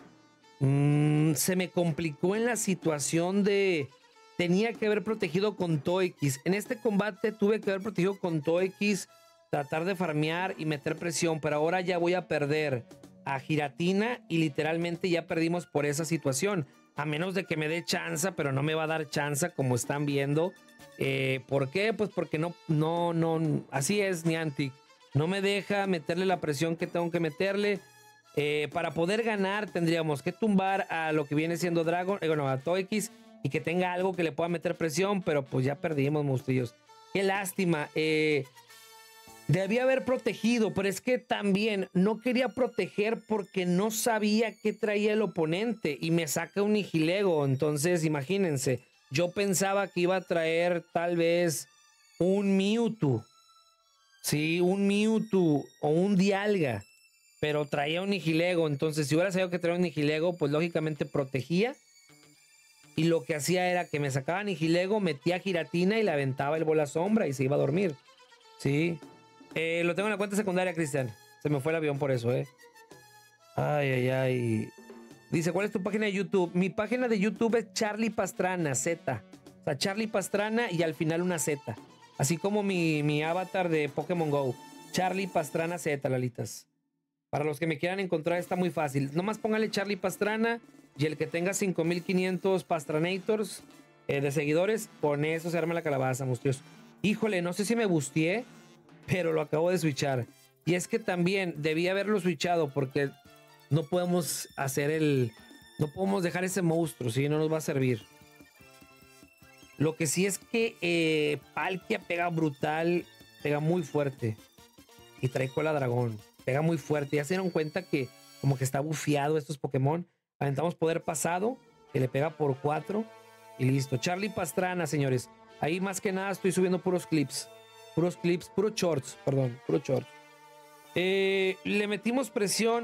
se me complicó en la situación de tenía que haber protegido con Toex. En este combate tuve que haber protegido con Toex, tratar de farmear y meter presión, pero ahora ya voy a perder a Giratina y literalmente ya perdimos por esa situación. A menos de que me dé chance, pero no me va a dar chance como están viendo. ¿Por qué? Pues porque no, así es Niantic. No me deja meterle la presión que tengo que meterle. Para poder ganar tendríamos que tumbar a lo que viene siendo Dragon, a Toex, y que tenga algo que le pueda meter presión, pero pues ya perdimos, monstrillos. Qué lástima. Debía haber protegido, pero es que también no quería proteger porque no sabía qué traía el oponente y me saca un Nihilego. Entonces, imagínense, yo pensaba que iba a traer tal vez un Mewtwo. Sí, un Mewtwo o un Dialga, pero traía un Nihilego. Entonces, si hubiera sabido que traía un Nihilego, pues lógicamente protegía. Y lo que hacía era que me sacaba Nihilego, metía Giratina y le aventaba el bola sombra y se iba a dormir. Sí. Lo tengo en la cuenta secundaria, Cristian. Se me fue el avión por eso, Ay. Dice, ¿cuál es tu página de YouTube? Mi página de YouTube es Charlie Pastrana, Z. O sea, Charlie Pastrana y al final una Z. Así como mi avatar de Pokémon Go. Charlie Pastrana Z, Lalitas. Para los que me quieran encontrar está muy fácil. Nomás póngale Charlie Pastrana y el que tenga 5500 Pastranators de seguidores, con eso se arma la calabaza, monstruos. Híjole, no sé si me busteé, pero lo acabo de switchar. Y es que también debí haberlo switchado porque no podemos no podemos dejar ese monstruo, ¿sí? No nos va a servir. Lo que sí es que Palkia pega brutal, pega muy fuerte. Y trae cola dragón, pega muy fuerte. Ya se dieron cuenta que como que está bufeado estos Pokémon. Aventamos poder pasado, que le pega por 4 y listo. Charlie Pastrana, señores. Ahí más que nada estoy subiendo puros shorts, puro shorts. Le metimos presión,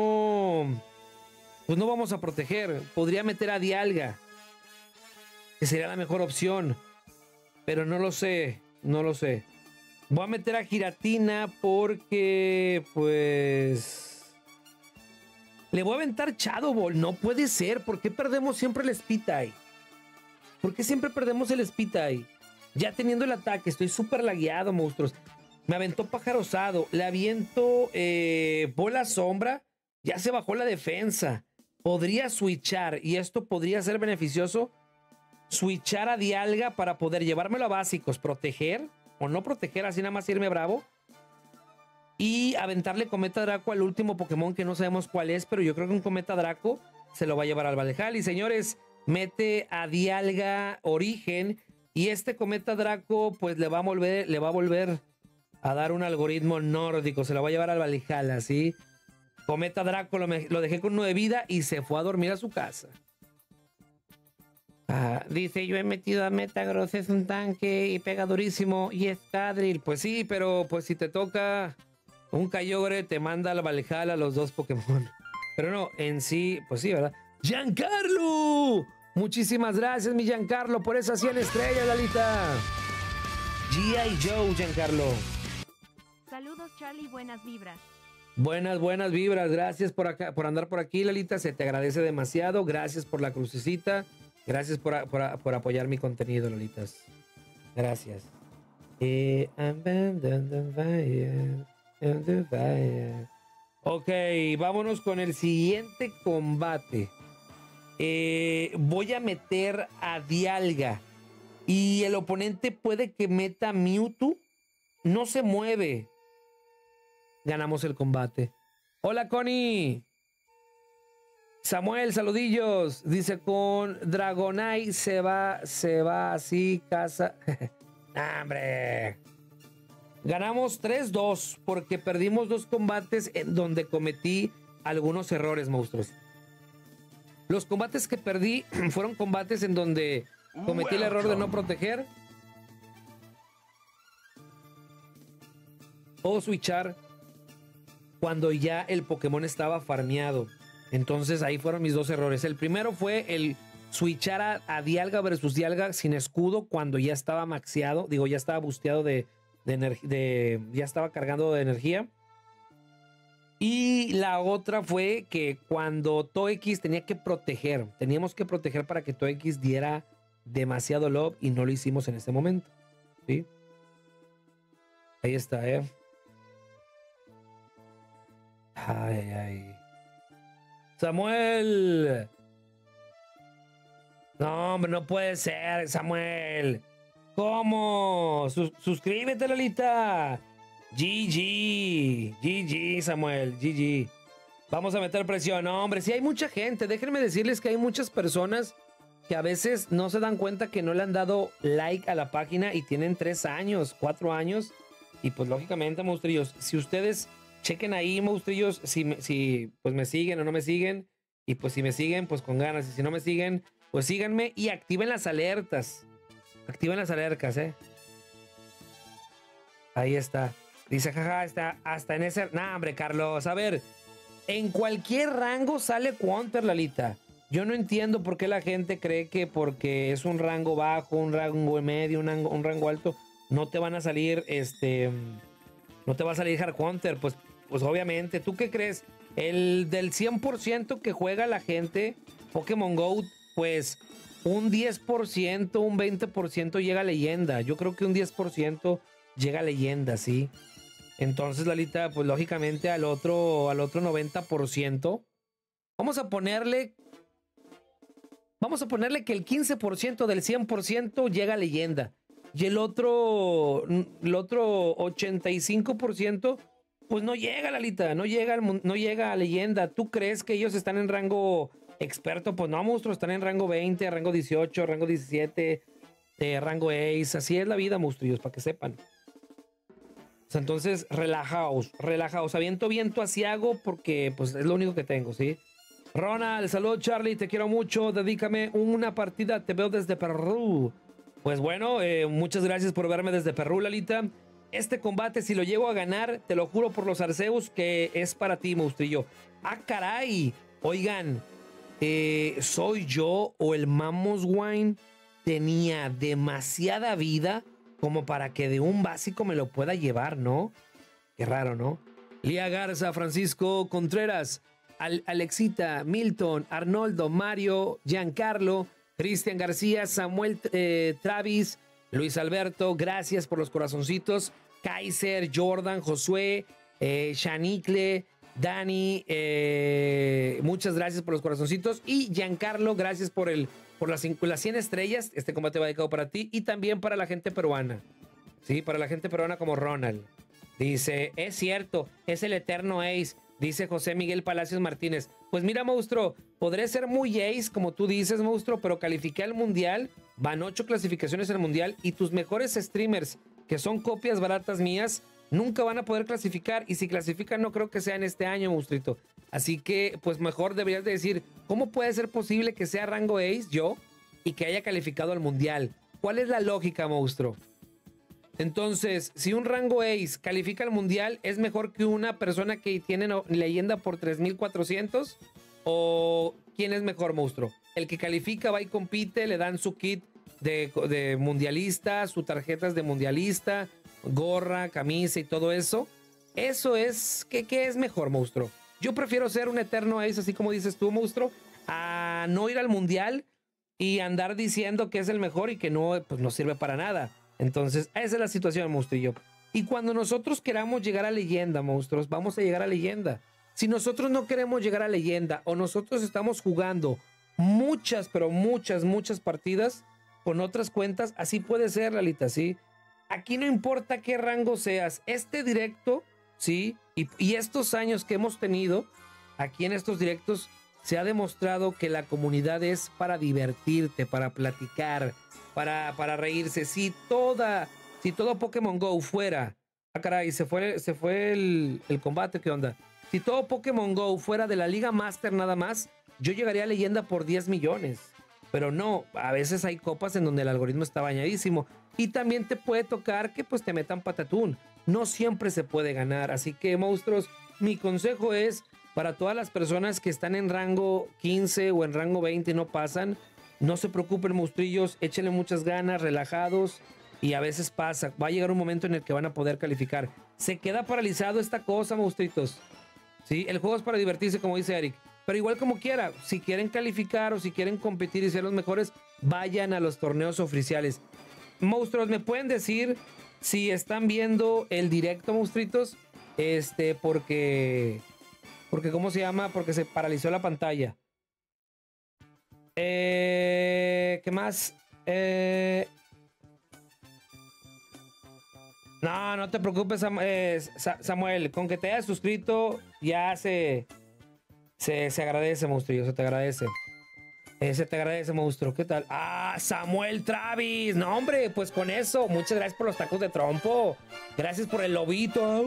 pues no vamos a proteger. Podría meter a Dialga, que sería la mejor opción, pero no lo sé. Voy a meter a Giratina porque, pues, le voy a aventar Shadow Ball. No puede ser. ¿Por qué perdemos siempre el Speed Eye? ¿Por qué siempre perdemos el Speed Eye? Ya teniendo el ataque, estoy súper lagueado, monstruos. Me aventó pájaro osado. Le aviento bola sombra. Ya se bajó la defensa. Podría switchar, y esto podría ser beneficioso. Switchar a Dialga para poder llevármelo a básicos. Proteger o no proteger, así nada más irme bravo. Y aventarle Cometa Draco al último Pokémon que no sabemos cuál es, pero yo creo que un Cometa Draco se lo va a llevar al Valhalla. Y señores, mete a Dialga Origen. Y este Cometa Draco, pues le va a volver a dar un algoritmo nórdico. Se lo va a llevar al Valhalla, ¿sí? Cometa Draco lo dejé con 9 vida y se fue a dormir a su casa. Dice, yo he metido a Metagross, es un tanque y pega durísimo. Y Escadril, pues sí, pero pues si te toca un Kyogre, te manda al Valhalla los 2 Pokémon. Pero no, en sí, pues sí, ¿verdad? ¡Giancarlo! Muchísimas gracias, mi Giancarlo, por esas 100 estrellas, Lalita. G.I. Joe, Giancarlo.
Saludos, Charlie, buenas vibras.
Buenas vibras. Gracias por andar por aquí, Lalita. Se te agradece demasiado. Gracias por la crucecita. Gracias por apoyar mi contenido, Lolitas. Gracias. Ok, vámonos con el siguiente combate. voy a meter a Dialga. Y el oponente puede que meta Mewtwo. No se mueve. Ganamos el combate. Hola, Connie. Samuel, saludillos. Dice con Dragonite se va así, casa. ¡Hombre! Ganamos 3-2 porque perdimos 2 combates en donde cometí algunos errores, monstruos. Los combates que perdí fueron combates en donde cometí el error de no proteger o switchar cuando ya el Pokémon estaba farmeado. Entonces ahí fueron mis 2 errores. El primero fue el switchar a Dialga versus Dialga sin escudo cuando ya estaba maxeado. Digo, ya estaba busteado ya estaba cargando de energía. Y la otra fue que cuando Toex tenía que proteger. Teníamos que proteger para que Toex diera demasiado love y no lo hicimos en ese momento. ¿Sí? Ahí está, Ay. Samuel. No, hombre, no puede ser, Samuel. ¿Cómo? Suscríbete, Lolita. GG, Samuel, GG. Vamos a meter presión. No, hombre, sí hay mucha gente. Déjenme decirles que hay muchas personas que a veces no se dan cuenta que no le han dado like a la página y tienen 3 años, 4 años. Y pues lógicamente, monstrillos, si ustedes chequen ahí, monstrillos, si pues me siguen o no me siguen. Y pues si me siguen, pues con ganas. Y si no me siguen, pues síganme y activen las alertas. Activen las alertas, Ahí está. Dice, jaja, está hasta en ese... Nah, hombre, Carlos. A ver, en cualquier rango sale Counter, Lalita. Yo no entiendo por qué la gente cree que porque es un rango bajo, un rango medio, un rango alto, no te van a salir, no te va a salir Hard Counter. Pues obviamente, ¿tú qué crees? El del 100% que juega la gente Pokémon GO, pues un 10%, un 20% llega a leyenda. Yo creo que un 10% llega a leyenda, ¿sí? Entonces, Lalita, pues lógicamente al otro 90%, vamos a ponerle que el 15% del 100% llega a leyenda. Y el otro 85%, pues no llega, Lalita, no llega a leyenda. ¿Tú crees que ellos están en rango experto? Pues no, monstruos, están en rango 20, rango 18, rango 17, rango Ace. Así es la vida, monstruos, para que sepan. Entonces, relajaos. Aviento viento asiago porque pues es lo único que tengo, ¿sí? Ronald, saludos, Charlie, te quiero mucho. Dedícame una partida, te veo desde Perú. Pues bueno, muchas gracias por verme desde Perú, Lalita. Este combate, si lo llego a ganar, te lo juro por los Arceus que es para ti, monstrillo. ¡Ah, caray! Oigan, ¿soy yo o el Mamoswine tenía demasiada vida como para que de un básico me lo pueda llevar, ¿no? Qué raro, ¿no? Lía Garza, Francisco Contreras, Alexita, Milton, Arnoldo, Mario, Giancarlo, Cristian García, Samuel Travis, Luis Alberto, gracias por los corazoncitos. Kaiser, Jordan, Josué, Shanicle, Dani, muchas gracias por los corazoncitos. Y Giancarlo, gracias por las 100 estrellas. Este combate va dedicado para ti y también para la gente peruana. Sí, para la gente peruana como Ronald. Dice, es cierto, es el eterno Ace. Dice José Miguel Palacios Martínez. Pues mira, monstruo, podré ser muy Ace, como tú dices, monstruo, pero califiqué al mundial. Van 8 clasificaciones al mundial y tus mejores streamers, que son copias baratas mías, nunca van a poder clasificar. Y si clasifican, no creo que sea en este año, monstruito. Así que, pues mejor deberías de decir, ¿cómo puede ser posible que sea rango Ace yo y que haya calificado al mundial? ¿Cuál es la lógica, monstruo? Entonces, si un rango Ace califica al mundial, ¿es mejor que una persona que tiene leyenda por 3400? ¿O quién es mejor, monstruo? El que califica, va y compite, le dan su kit de mundialista, sus tarjetas de mundialista, gorra, camisa y todo eso. Eso es, ¿qué es mejor, monstruo? Yo prefiero ser un eterno Ace, así como dices tú, monstruo, a no ir al mundial y andar diciendo que es el mejor y que no, pues no sirve para nada. Entonces, esa es la situación, monstrillo. Y cuando nosotros queramos llegar a leyenda, monstruos, vamos a llegar a leyenda. Si nosotros no queremos llegar a leyenda o nosotros estamos jugando muchas, pero muchas partidas con otras cuentas. Así puede ser, Lalita, ¿sí? Aquí no importa qué rango seas. Este directo, ¿sí? Y estos años que hemos tenido aquí en estos directos, se ha demostrado que la comunidad es para divertirte, para platicar, para reírse. Si todo Pokémon Go fuera... Ah, caray, se fue el combate, ¿qué onda? Si todo Pokémon Go fuera de la Liga Master nada más, yo llegaría a leyenda por 10 millones. Pero no, a veces hay copas en donde el algoritmo está bañadísimo. Y también te puede tocar que pues te metan patatún. No siempre se puede ganar. Así que, monstruos, mi consejo es para todas las personas que están en rango 15 o en rango 20 y no pasan, no se preocupen, monstrillos, échenle muchas ganas, relajados. Y a veces pasa, va a llegar un momento en el que van a poder calificar. Se queda paralizado esta cosa, monstruitos. ¿Sí? El juego es para divertirse, como dice Eric. Pero igual como quiera, si quieren calificar o si quieren competir y ser los mejores, vayan a los torneos oficiales. Monstruos, ¿me pueden decir si están viendo el directo, monstruitos? Porque ¿cómo se llama? Porque se paralizó la pantalla. ¿Qué más? No te preocupes, Samuel. Con que te hayas suscrito, ya se agradece, monstruo. Se te agradece. Se te agradece, monstruo. ¿Qué tal? Ah, Samuel Travis. No, hombre, pues con eso. Muchas gracias por los tacos de trompo. Gracias por el lobito.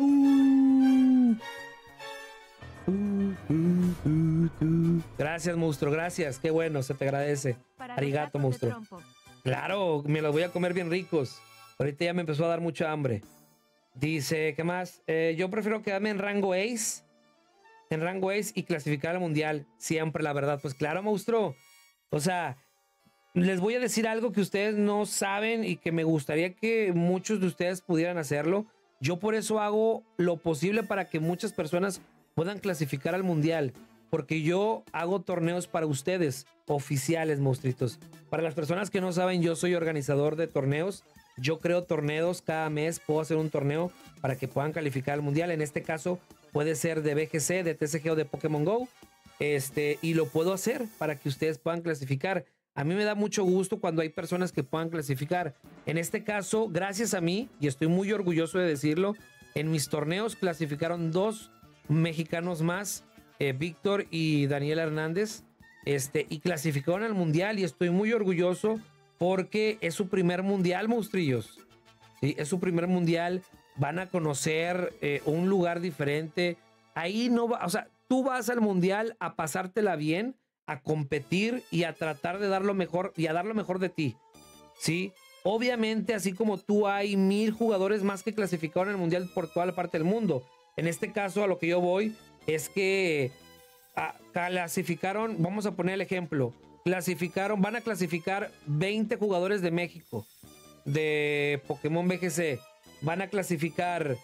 Gracias, monstruo. Gracias. Qué bueno, se te agradece. Arigato, monstruo. Claro, me los voy a comer bien ricos. Ahorita ya me empezó a dar mucha hambre. Dice, ¿qué más? Yo prefiero quedarme en rango Ace. En rango Ace y clasificar al mundial. Siempre, la verdad. Pues claro, monstruo. O sea, les voy a decir algo que ustedes no saben y que me gustaría que muchos de ustedes pudieran hacerlo. Yo por eso hago lo posible para que muchas personas puedan clasificar al mundial. Porque yo hago torneos para ustedes, oficiales, monstruitos. Para las personas que no saben, yo soy organizador de torneos. Yo creo torneos cada mes, puedo hacer un torneo para que puedan calificar al mundial. En este caso puede ser de BGC, de TCG o de Pokémon Go. Y lo puedo hacer para que ustedes puedan clasificar. A mí me da mucho gusto cuando hay personas que puedan clasificar. En este caso, gracias a mí, y estoy muy orgulloso de decirlo, en mis torneos clasificaron 2 mexicanos más, Víctor y Daniel Hernández, y clasificaron al mundial y estoy muy orgulloso. Porque es su primer mundial, monstrillos. ¿Sí? Es su primer mundial. Van a conocer un lugar diferente. Ahí no va, o sea, tú vas al mundial a pasártela bien, a competir y a tratar de dar lo mejor y a dar lo mejor de ti. ¿Sí? Obviamente, así como tú, hay 1000 jugadores más que clasificaron al mundial por toda la parte del mundo. En este caso, a lo que yo voy es que clasificaron, vamos a poner el ejemplo. Van a clasificar 20 jugadores de México de Pokémon BGC. Van a clasificar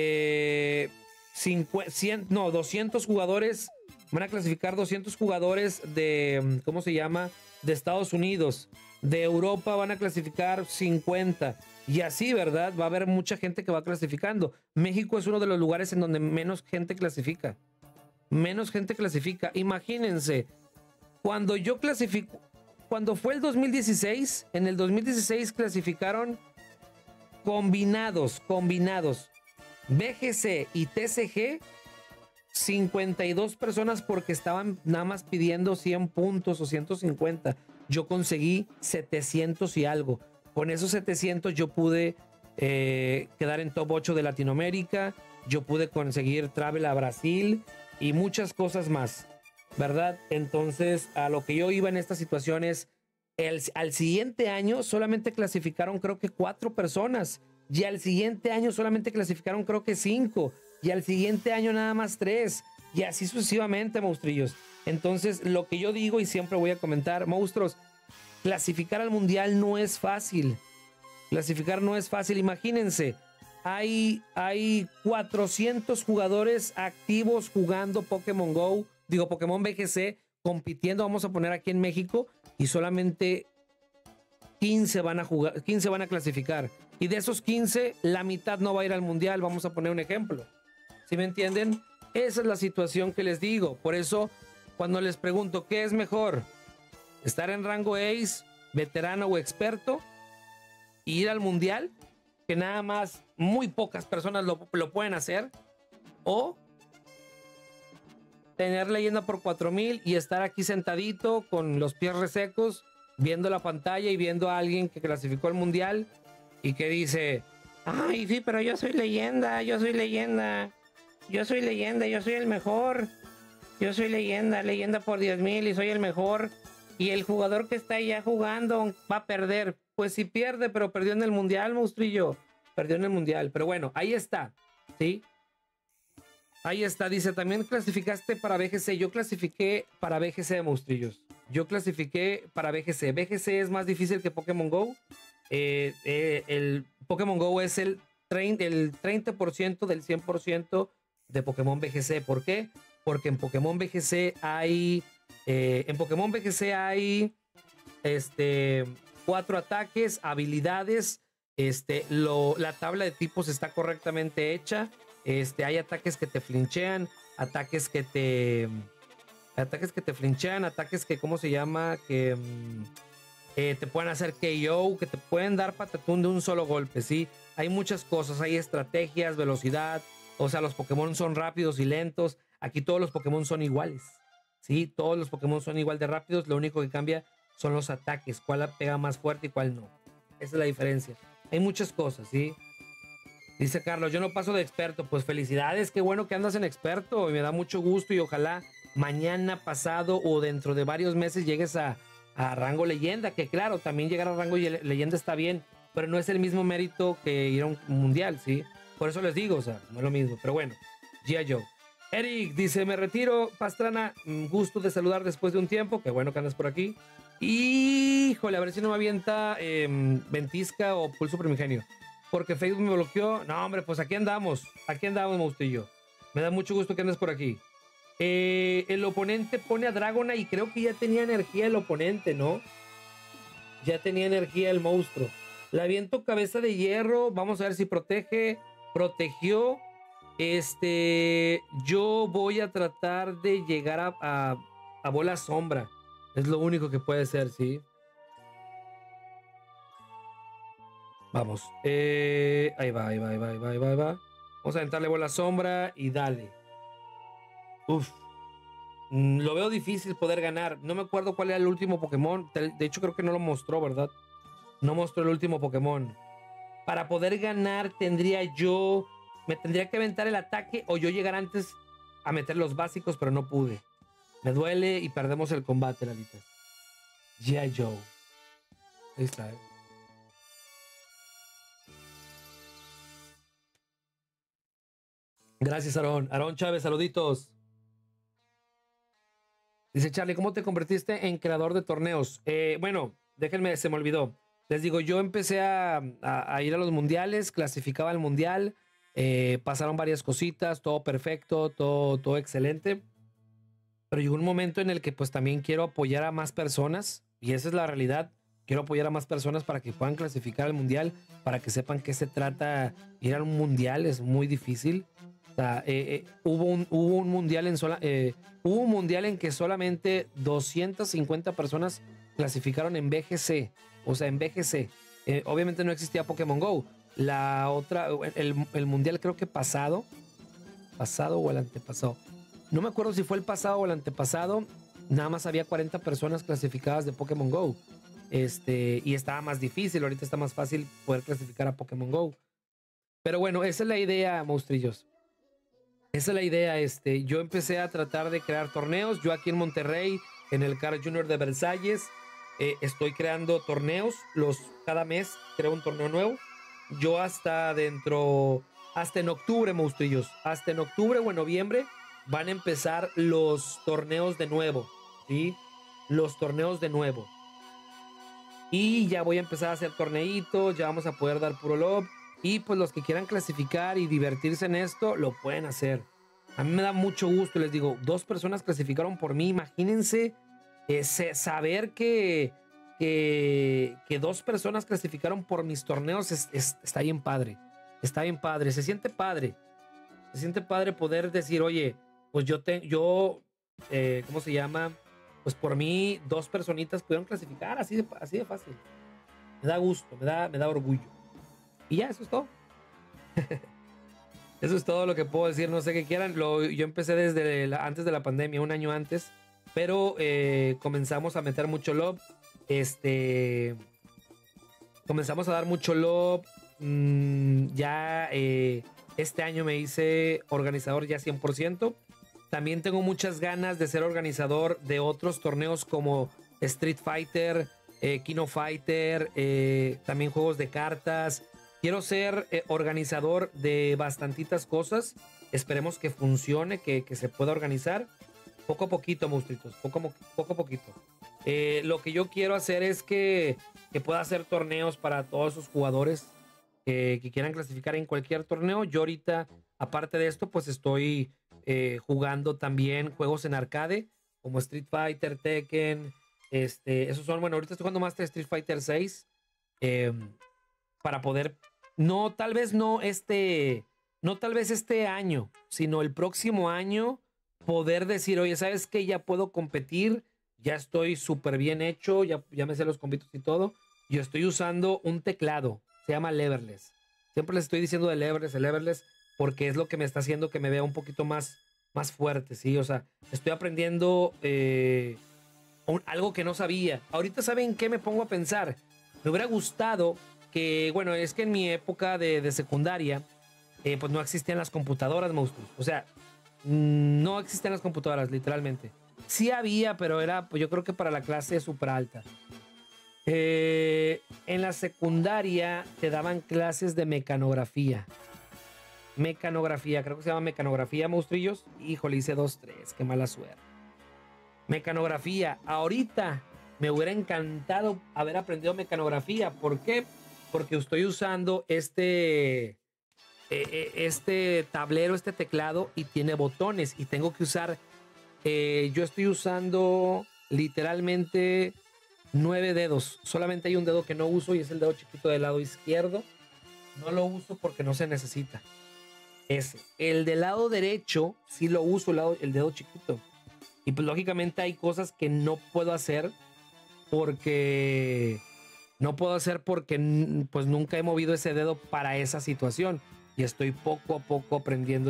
200 jugadores. Van a clasificar 200 jugadores de, ¿cómo se llama? De Estados Unidos. De Europa van a clasificar 50. Y así, ¿verdad? Va a haber mucha gente que va clasificando. México es uno de los lugares en donde menos gente clasifica. Menos gente clasifica. Imagínense. Cuando yo clasifico, cuando fue el 2016, en el 2016 clasificaron combinados, BGC y TCG, 52 personas porque estaban nada más pidiendo 100 puntos o 150. Yo conseguí 700 y algo. Con esos 700 yo pude quedar en top 8 de Latinoamérica, yo pude conseguir travel a Brasil y muchas cosas más. ¿Verdad? Entonces, a lo que yo iba en esta situación es, al siguiente año solamente clasificaron creo que 4 personas, y al siguiente año solamente clasificaron creo que 5, y al siguiente año nada más 3, y así sucesivamente, monstrillos. Entonces, lo que yo digo y siempre voy a comentar, monstruos, clasificar al mundial no es fácil. Clasificar no es fácil, imagínense. Hay 400 jugadores activos jugando Pokémon Go, digo Pokémon BGC, compitiendo, vamos a poner aquí en México, y solamente 15 van a jugar, 15 van a clasificar. Y de esos 15, la mitad no va a ir al mundial, vamos a poner un ejemplo. ¿Sí me entienden? Esa es la situación que les digo. Por eso, cuando les pregunto, ¿qué es mejor? estar en rango Ace, veterano o experto, e ir al mundial, que nada más muy pocas personas lo pueden hacer, o tener leyenda por 4000 y estar aquí sentadito con los pies resecos, viendo la pantalla y viendo a alguien que clasificó al mundial y que dice, ay, sí, pero yo soy leyenda, yo soy leyenda, yo soy leyenda, yo soy el mejor, yo soy leyenda, leyenda por 10,000 y soy el mejor, y el jugador que está allá jugando va a perder. Pues sí pierde, pero perdió en el mundial, monstrillo, perdió en el mundial. Pero bueno, ahí está, ¿sí? Ahí está, dice, también clasificaste para BGC. Yo clasifiqué para BGC, monstrillos. Yo clasifiqué para BGC. BGC es más difícil que Pokémon GO. El Pokémon GO es el 30% del 100% de Pokémon BGC. ¿Por qué? Porque en Pokémon BGC hay... en Pokémon BGC hay 4 ataques, habilidades. La tabla de tipos está correctamente hecha. Hay ataques que te flinchean, ataques que te flinchean, ataques que, ¿cómo se llama? Que te pueden hacer KO, que te pueden dar patatún de un solo golpe, ¿sí? Hay muchas cosas, hay estrategias, velocidad, o sea, los Pokémon son rápidos y lentos. Aquí todos los Pokémon son iguales, ¿sí? Todos los Pokémon son igual de rápidos, lo único que cambia son los ataques, cuál pega más fuerte y cuál no. Esa es la diferencia. Hay muchas cosas, ¿sí? Dice Carlos, yo no paso de experto. Pues felicidades, qué bueno que andas en experto. Y me da mucho gusto y ojalá mañana, pasado o dentro de varios meses llegues a rango leyenda. Que claro, también llegar a rango leyenda está bien, pero no es el mismo mérito que ir a un mundial, ¿sí? Por eso les digo, o sea, no es lo mismo. Pero bueno, G.I. Joe. Eric dice, me retiro, Pastrana, gusto de saludar después de un tiempo. Qué bueno que andas por aquí. Híjole, a ver si no me avienta ventisca o pulso primigenio. Porque Facebook me bloqueó. No, hombre, pues aquí andamos, monstrillo. Me da mucho gusto que andes por aquí. El oponente pone a Dragona y creo que ya tenía energía el oponente, ¿no? Ya tenía energía el monstruo. Le aviento cabeza de hierro. Vamos a ver si protege. Protegió. Yo voy a tratar de llegar a bola sombra. Es lo único que puede ser, ¿sí? Vamos. Ahí va. Vamos a aventarle bola sombra y dale. Uf. Lo veo difícil poder ganar. No me acuerdo cuál era el último Pokémon. De hecho, creo que no lo mostró, ¿verdad? No mostró el último Pokémon. Para poder ganar, me tendría que aventar el ataque o yo llegar antes a meter los básicos, pero no pude. Me duele y perdemos el combate, Lalita. G.I. Joe. Ahí está, Gracias, Aarón. Aarón Chávez, saluditos. Dice Charlie, ¿cómo te convertiste en creador de torneos? Bueno, déjenme, se me olvidó. Les digo, yo empecé a ir a los mundiales, clasificaba al mundial, pasaron varias cositas, todo perfecto, todo excelente. Pero llegó un momento en el que pues también quiero apoyar a más personas, y esa es la realidad. Quiero apoyar a más personas para que puedan clasificar al mundial, para que sepan qué se trata ir a un mundial, es muy difícil. O sea, hubo un mundial hubo un mundial en que solamente 250 personas clasificaron en BGC, o sea, en BGC. Obviamente no existía Pokémon GO. La otra, el mundial creo que pasado o el antepasado. No me acuerdo si fue el pasado o el antepasado. Nada más había 40 personas clasificadas de Pokémon GO. Y estaba más difícil. Ahorita está más fácil poder clasificar a Pokémon GO. Pero bueno, esa es la idea, monstrillos. Esa es la idea. Yo empecé a tratar de crear torneos. Yo aquí en Monterrey, en el Carl Jr. de Versalles, estoy creando torneos. Cada mes creo un torneo nuevo. Yo hasta en octubre, monstrillos. Hasta en octubre o en noviembre van a empezar los torneos de nuevo. ¿Sí? Los torneos de nuevo. Y ya voy a empezar a hacer torneitos. Ya vamos a poder dar puro love. Y pues los que quieran clasificar y divertirse en esto, lo pueden hacer. A mí me da mucho gusto, les digo, 2 personas clasificaron por mí. Imagínense saber que 2 personas clasificaron por mis torneos. Está bien padre. Está bien padre. Se siente padre. Se siente padre poder decir, oye, pues ¿cómo se llama? pues por mí 2 personitas pudieron clasificar así de fácil. Me da gusto, me da orgullo. Y ya, eso es todo. Eso es todo lo que puedo decir, no sé qué quieran. Yo empecé desde antes de la pandemia, un año antes, pero comenzamos a meter mucho love. Comenzamos a dar mucho love. Este año me hice organizador ya 100%. También tengo muchas ganas de ser organizador de otros torneos como Street Fighter, Kino Fighter, también juegos de cartas. Quiero ser organizador de bastantitas cosas. Esperemos que funcione, que se pueda organizar. Poco a poquito, monstruitos. Poco a poquito. Lo que yo quiero hacer es que pueda hacer torneos para todos esos jugadores que quieran clasificar en cualquier torneo. Yo ahorita, aparte de esto, pues estoy jugando también juegos en arcade, como Street Fighter, Tekken. Esos son, bueno, ahorita estoy jugando Master Street Fighter 6. Para poder, tal vez este año, sino el próximo año, poder decir, oye, ¿sabes qué? Ya puedo competir, ya estoy súper bien hecho, ya me sé los compitos y todo. Yo estoy usando un teclado, se llama Leverless. Siempre les estoy diciendo de Leverless, porque es lo que me está haciendo que me vea un poquito más fuerte, ¿sí? O sea, estoy aprendiendo algo que no sabía. Ahorita, ¿saben qué me pongo a pensar? Me hubiera gustado que, bueno, es que en mi época de secundaria, pues no existían las computadoras, monstruos. O sea, no existían las computadoras, literalmente. Sí había, pero era, pues yo creo que para la clase súper alta. En la secundaria te daban clases de mecanografía. Creo que se llama mecanografía, monstrillos. Híjole, hice 2-3, qué mala suerte. Mecanografía, ahorita me hubiera encantado haber aprendido mecanografía. ¿Por qué? Porque estoy usando este tablero, este teclado, y tiene botones y tengo que usar, yo estoy usando literalmente 9 dedos. Solamente hay un dedo que no uso y es el dedo chiquito del lado izquierdo. No lo uso porque no se necesita. El del lado derecho sí lo uso, el dedo chiquito. Y pues lógicamente hay cosas que no puedo hacer porque pues nunca he movido ese dedo para esa situación. Y estoy poco a poco aprendiendo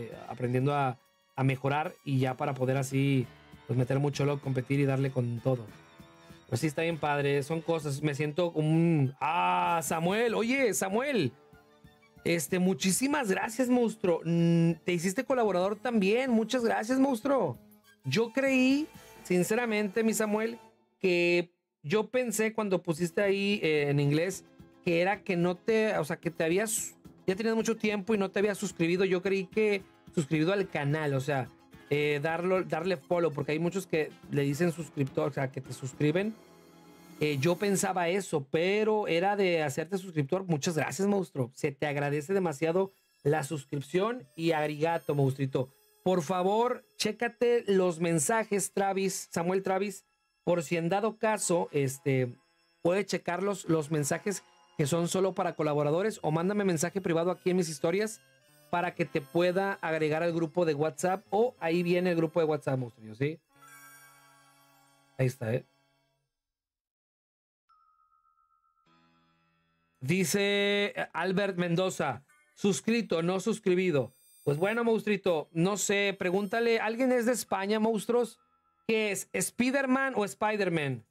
a mejorar, y ya para poder así pues meter mucho log, competir y darle con todo. Pues sí, está bien padre, son cosas. Me siento como un... Samuel, oye, Samuel. Muchísimas gracias, monstruo. Te hiciste colaborador también. Muchas gracias, monstruo. Yo creí, sinceramente, mi Samuel, que yo pensé cuando pusiste ahí en inglés que era que no te, o sea, que te habías, ya tenías mucho tiempo y no te habías suscribido. Yo creí que suscribido al canal, o sea, darle follow, porque hay muchos que le dicen suscriptor, o sea, que te suscriben. Yo pensaba eso, pero era de hacerte suscriptor. Muchas gracias, monstruo. Se te agradece demasiado la suscripción y arigato, monstruito. Por favor, chécate los mensajes, Samuel Travis, por si en dado caso, puede checar los mensajes que son solo para colaboradores, o mándame mensaje privado aquí en mis historias para que te pueda agregar al grupo de WhatsApp, o ahí viene el grupo de WhatsApp, monstruo, ¿sí? Ahí está, Dice Albert Mendoza, suscrito, no suscribido. Pues bueno, monstruito, no sé, pregúntale, ¿alguien es de España, monstruos? ¿Qué es? ¿Spiderman o Spiderman?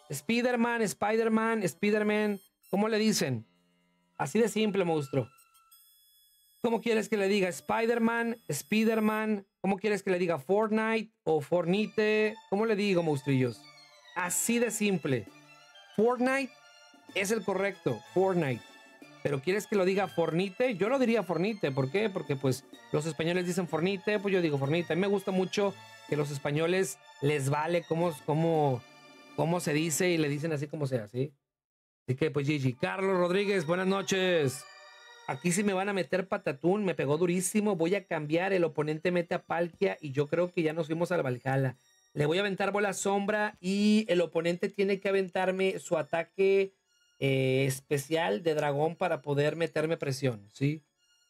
Spiderman, ¿cómo le dicen? Así de simple, monstruo. ¿Cómo quieres que le diga? Spiderman, ¿cómo quieres que le diga? Fortnite o Fornite, ¿cómo le digo, monstrillos? Así de simple. Fortnite es el correcto, Fortnite. Pero ¿quieres que lo diga Fornite? Yo lo diría Fornite. ¿Por qué? Porque pues los españoles dicen Fornite, pues yo digo Fornite. A mí me gusta mucho que los españoles les vale cómo se dice, y le dicen así como sea, ¿sí? Así que pues Gigi. Carlos Rodríguez, buenas noches. Aquí sí me van a meter patatún, me pegó durísimo. Voy a cambiar, el oponente mete a Palkia y yo creo que ya nos fuimos al Valhalla. Le voy a aventar bola sombra y el oponente tiene que aventarme su ataque especial de dragón para poder meterme presión, ¿sí?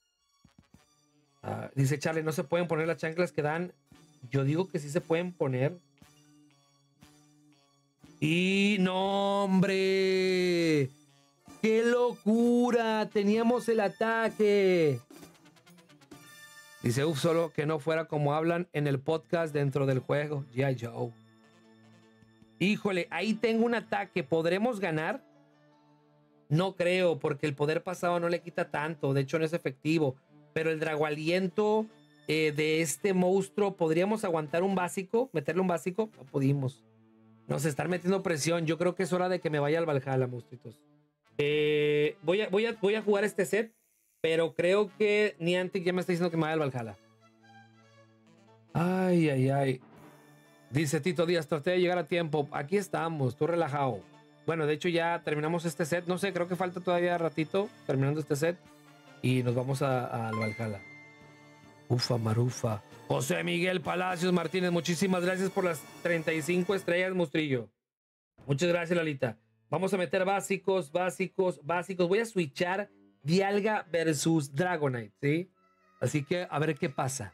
Dice Charlie, no se pueden poner las chanclas que dan. Yo digo que sí se pueden poner. Y no, hombre. ¡Qué locura! Teníamos el ataque. Dice, solo que no fuera como hablan en el podcast dentro del juego. G.I. Joe. Híjole, ahí tengo un ataque. ¿Podremos ganar? No creo, porque el poder pasado no le quita tanto. De hecho, no es efectivo. Pero el dragoaliento de este monstruo, ¿podríamos aguantar un básico? ¿Meterle un básico? No pudimos. Nos están metiendo presión. Yo creo que es hora de que me vaya al Valhalla, monstruitos. Voy a jugar este set, pero creo que Niantic ya me está diciendo que me vaya al Valhalla. Ay, ay, ay. Dice Tito Díaz, traté de llegar a tiempo. Aquí estamos, tú relajado. Bueno, de hecho ya terminamos este set. No sé, creo que falta todavía ratito terminando este set. Y nos vamos al Valhalla. Ufa, marufa. José Miguel Palacios Martínez, muchísimas gracias por las 35 estrellas, monstrillo. Muchas gracias, Lalita. Vamos a meter básicos. Voy a switchar Dialga versus Dragonite, ¿sí? Así que a ver qué pasa.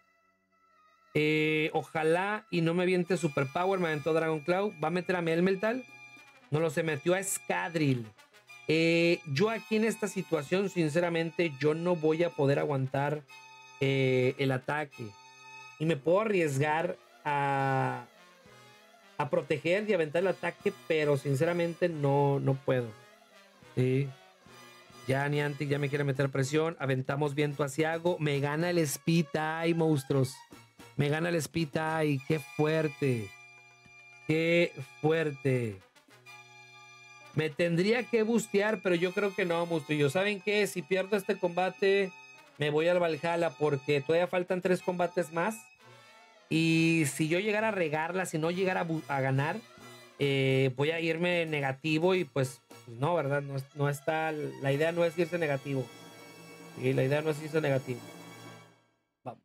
Ojalá y no me aviente Superpower. Me aventó Dragon Claw. ¿Va a meter a Melmetal? No lo sé, metió a Scadrill. Yo aquí en esta situación, sinceramente, yo no voy a poder aguantar el ataque. Y me puedo arriesgar a proteger y aventar el ataque, pero sinceramente no puedo. Sí. Ya Niantic ya me quiere meter presión. Aventamos viento asiago. Me gana el Spiteye, monstruos. Me gana el Spiteye. Qué fuerte. Qué fuerte. Me tendría que bustear, pero yo creo que no, monstruos. ¿Saben qué? Si pierdo este combate, me voy al Valhalla porque todavía faltan 3 combates más. Y si yo llegara a regarla, si no llegara a ganar, voy a irme negativo y pues no, ¿verdad? No está, la idea no es irse negativo. Sí, la idea no es irse negativo. Vamos.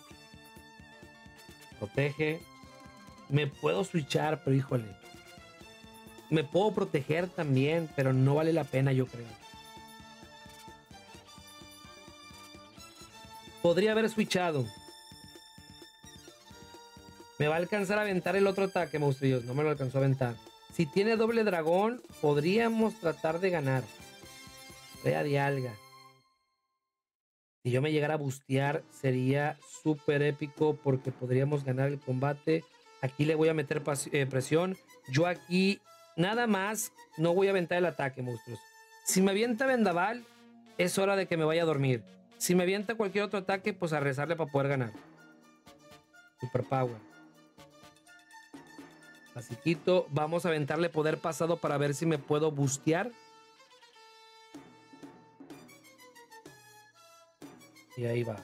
Protege. Me puedo switchar, pero híjole. Me puedo proteger también, pero no vale la pena, yo creo. Podría haber switchado. Me va a alcanzar a aventar el otro ataque, monstruos. No me lo alcanzó a aventar. Si tiene doble dragón, podríamos tratar de ganar. Rea Dialga. Si yo me llegara a bustear, sería súper épico porque podríamos ganar el combate. Aquí le voy a meter presión. Yo aquí nada más no voy a aventar el ataque, monstruos. Si me avienta Vendaval, es hora de que me vaya a dormir. Si me avienta cualquier otro ataque, pues a rezarle para poder ganar. Superpower. Basiquito. Vamos a aventarle poder pasado para ver si me puedo bustear. Y ahí va.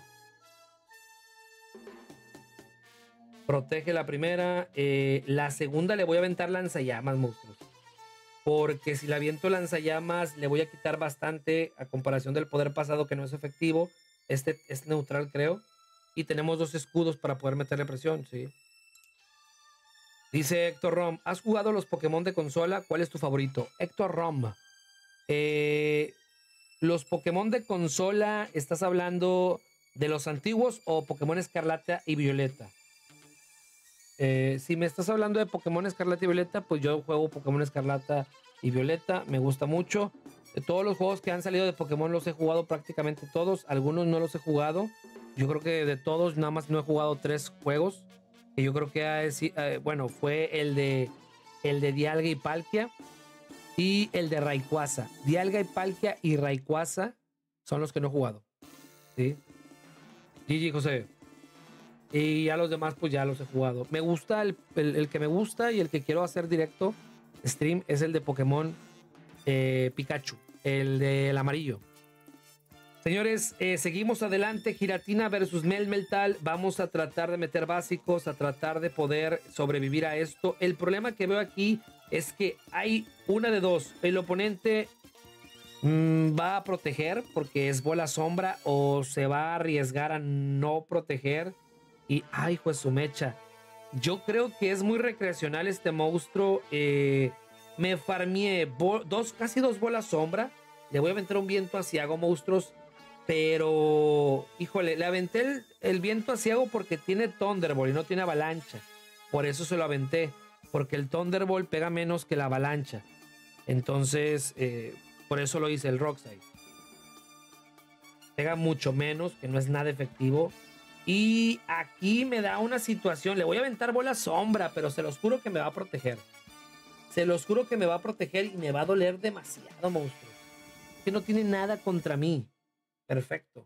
Protege la primera. La segunda le voy a aventar lanzallamas, monstruos. Porque si le aviento lanzallamas, le voy a quitar bastante a comparación del poder pasado que no es efectivo. Este es neutral, creo. Y tenemos 2 escudos para poder meterle presión, sí. Dice Héctor Rom, ¿has jugado los Pokémon de consola? ¿Cuál es tu favorito? Héctor Rom. Los Pokémon de consola, ¿estás hablando de los antiguos o Pokémon Escarlata y Violeta? Si me estás hablando de Pokémon Escarlata y Violeta, pues yo juego Pokémon Escarlata y Violeta, me gusta mucho. Todos los juegos que han salido de Pokémon los he jugado prácticamente todos, algunos no los he jugado. Yo creo que de todos nada más no he jugado 3 juegos, que yo creo que bueno, fue el de Dialga y Palkia y el de Rayquaza. Dialga y Palkia y Rayquaza son los que no he jugado. ¿Sí? GG, José. Y ya los demás pues ya los he jugado. Me gusta el que me gusta y el que quiero hacer directo stream es el de Pokémon Pikachu, el del amarillo. Señores, seguimos adelante. Giratina versus Melmetal. Vamos a tratar de meter básicos, a tratar de poder sobrevivir a esto. El problema que veo aquí es que hay una de dos. El oponente va a proteger porque es bola sombra o se va a arriesgar a no proteger. Y, ay, pues su mecha. Yo creo que es muy recreacional este monstruo. Me farmeé casi 2 bolas sombra. Le voy a aventar un viento asiago, monstruos. Pero, híjole, le aventé el viento asiago porque tiene Thunderbolt y no tiene avalancha. Por eso se lo aventé. porque el Thunderbolt pega menos que la avalancha. Entonces, por eso lo hice el Rockslide. Pega mucho menos, que no es nada efectivo. Y aquí me da una situación. Le voy a aventar bola sombra, pero se los juro que me va a proteger. Se los juro que me va a proteger y me va a doler demasiado, monstruo. Que no tiene nada contra mí. Perfecto.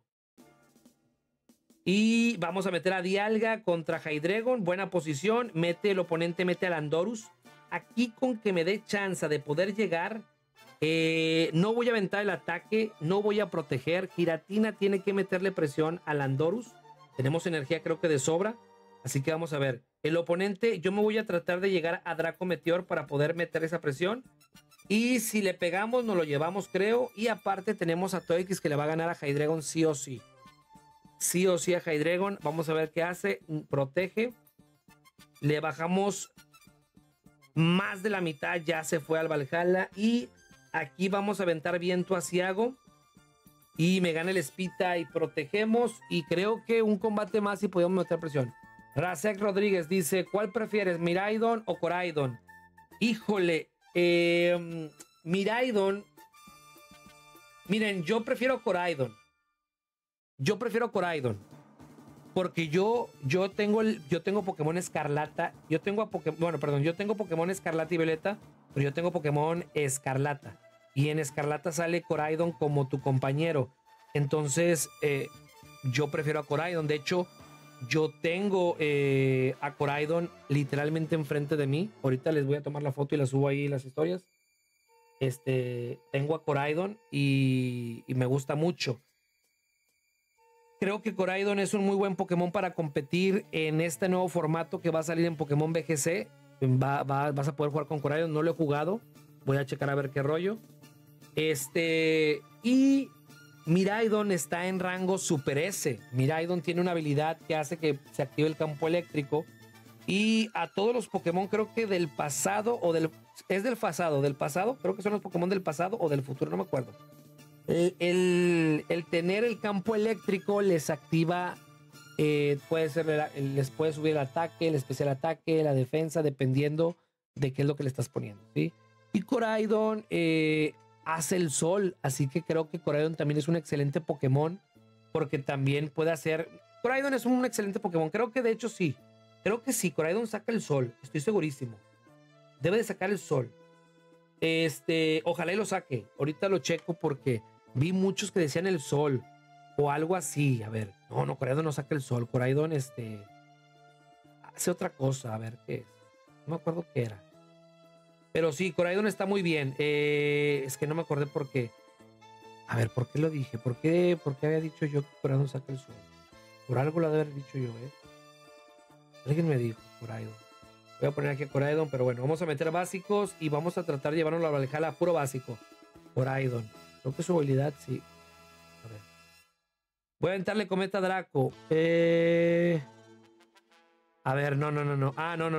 Y vamos a meter a Dialga contra Hydreigon. Buena posición. El oponente mete a Landorus. Aquí con que me dé chance de poder llegar, no voy a aventar el ataque, no voy a proteger. Giratina tiene que meterle presión a Landorus. Tenemos energía creo que de sobra. Así que vamos a ver. El oponente, yo me voy a tratar de llegar a Draco Meteor para poder meter esa presión. Y si le pegamos, nos lo llevamos creo. Y aparte tenemos a Togekiss que le va a ganar a Hydreigon sí o sí. Sí o sí a Hydreigon. Vamos a ver qué hace. Protege. Le bajamos más de la mitad. Ya se fue al Valhalla. Y aquí vamos a aventar viento a Ciago. Y me gana el Espita y protegemos. Y creo que un combate más y podemos meter presión. Razek Rodríguez dice: ¿cuál prefieres, Miraidon o Coraidon? Híjole. Miraidon. Miren, yo prefiero Coraidon. Yo prefiero Coraidon. Porque yo tengo Pokémon Escarlata. Yo tengo Pokémon Escarlata y Violeta. Pero yo tengo Pokémon Escarlata. Y en Escarlata sale Coraidon como tu compañero. Entonces, yo prefiero a Coraidon. De hecho, yo tengo a Coraidon literalmente enfrente de mí. Ahorita les voy a tomar la foto y la subo ahí en las historias. Tengo a Coraidon y me gusta mucho. Creo que Coraidon es un muy buen Pokémon para competir en este nuevo formato que va a salir en Pokémon BGC. Vas a poder jugar con Coraidon. No lo he jugado. Voy a checar a ver qué rollo. Y Miraidon está en rango Super S. Miraidon tiene una habilidad que hace que se active el campo eléctrico. Y a todos los Pokémon, creo que del pasado es del pasado, creo que son los Pokémon del pasado o del futuro, no me acuerdo. El tener el campo eléctrico les activa, les puede subir el ataque, el especial ataque, la defensa, dependiendo de qué es lo que le estás poniendo, ¿sí? Y Coraidon hace el sol, así que creo que Coraidon también es un excelente Pokémon, porque también puede hacer... Coraidon es un excelente Pokémon, creo que de hecho sí. Creo que sí, Coraidon saca el sol, estoy segurísimo. Debe de sacar el sol. Ojalá y lo saque. Ahorita lo checo porque vi muchos que decían el sol o algo así. A ver, no, Coraidon no saca el sol. Coraidon hace otra cosa. A ver qué es. No me acuerdo qué era. Pero sí, Coraidon está muy bien. Es que no me acordé por qué. A ver, ¿por qué lo dije? ¿Por qué había dicho yo que Coraidon saca el sol? Por algo lo debe haber dicho yo, ¿eh? Alguien me dijo Coraidon. Voy a poner aquí a Coraidon, pero bueno, vamos a meter básicos y vamos a tratar de llevarnos la Valhalla puro básico. Coraidon. Creo que su habilidad, sí. A ver. Voy a aventarle Cometa Draco. A ver, no. Ah, no.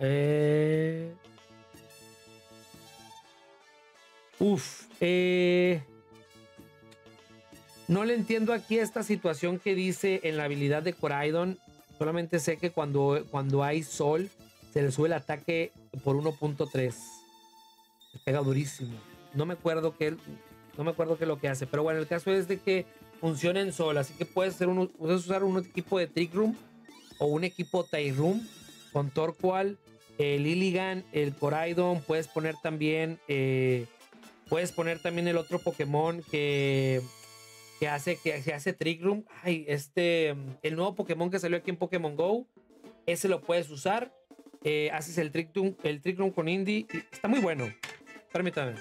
No le entiendo aquí esta situación que dice en la habilidad de Coraidon. Solamente sé que cuando hay sol se le sube el ataque por 1.3. Le pega durísimo. No me acuerdo qué es lo que hace. Pero bueno, el caso es de que funciona en sol. Así que puedes usar un equipo de Trick Room o un equipo Tyroom Room con Torkoal, el Lilligan, el Coraidon. Puedes poner también el otro Pokémon que hace Trick Room. Ay, el nuevo Pokémon que salió aquí en Pokémon Go. Ese lo puedes usar. Haces el Trick Room con Indy. Está muy bueno. Permítame.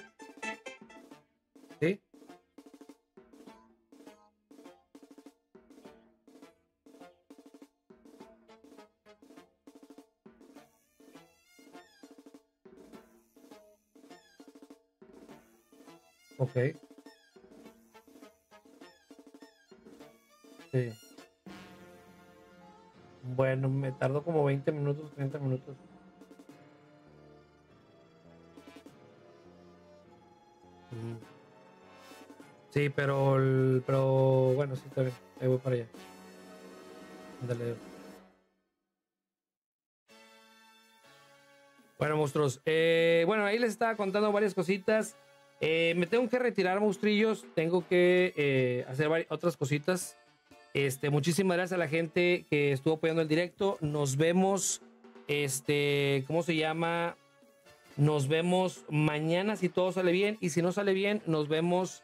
¿Sí? Ok. Sí. Bueno, me tardó como 20 minutos, 30 minutos. Sí, pero bueno, sí, está bien. Ahí voy para allá. Dale. Bueno, monstruos. Bueno, ahí les estaba contando varias cositas. Me tengo que retirar, monstrillos. Tengo que hacer otras cositas. Muchísimas gracias a la gente que estuvo apoyando el directo. Nos vemos. ¿Cómo se llama? Nos vemos mañana si todo sale bien. Y si no sale bien, nos vemos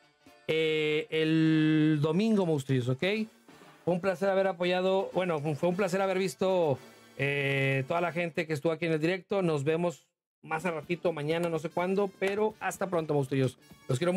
el domingo, monstruos, ¿ok? Fue un placer haber apoyado. Bueno, fue un placer haber visto toda la gente que estuvo aquí en el directo. Nos vemos más a ratito, mañana, no sé cuándo. Pero hasta pronto, monstruos. Los quiero mucho.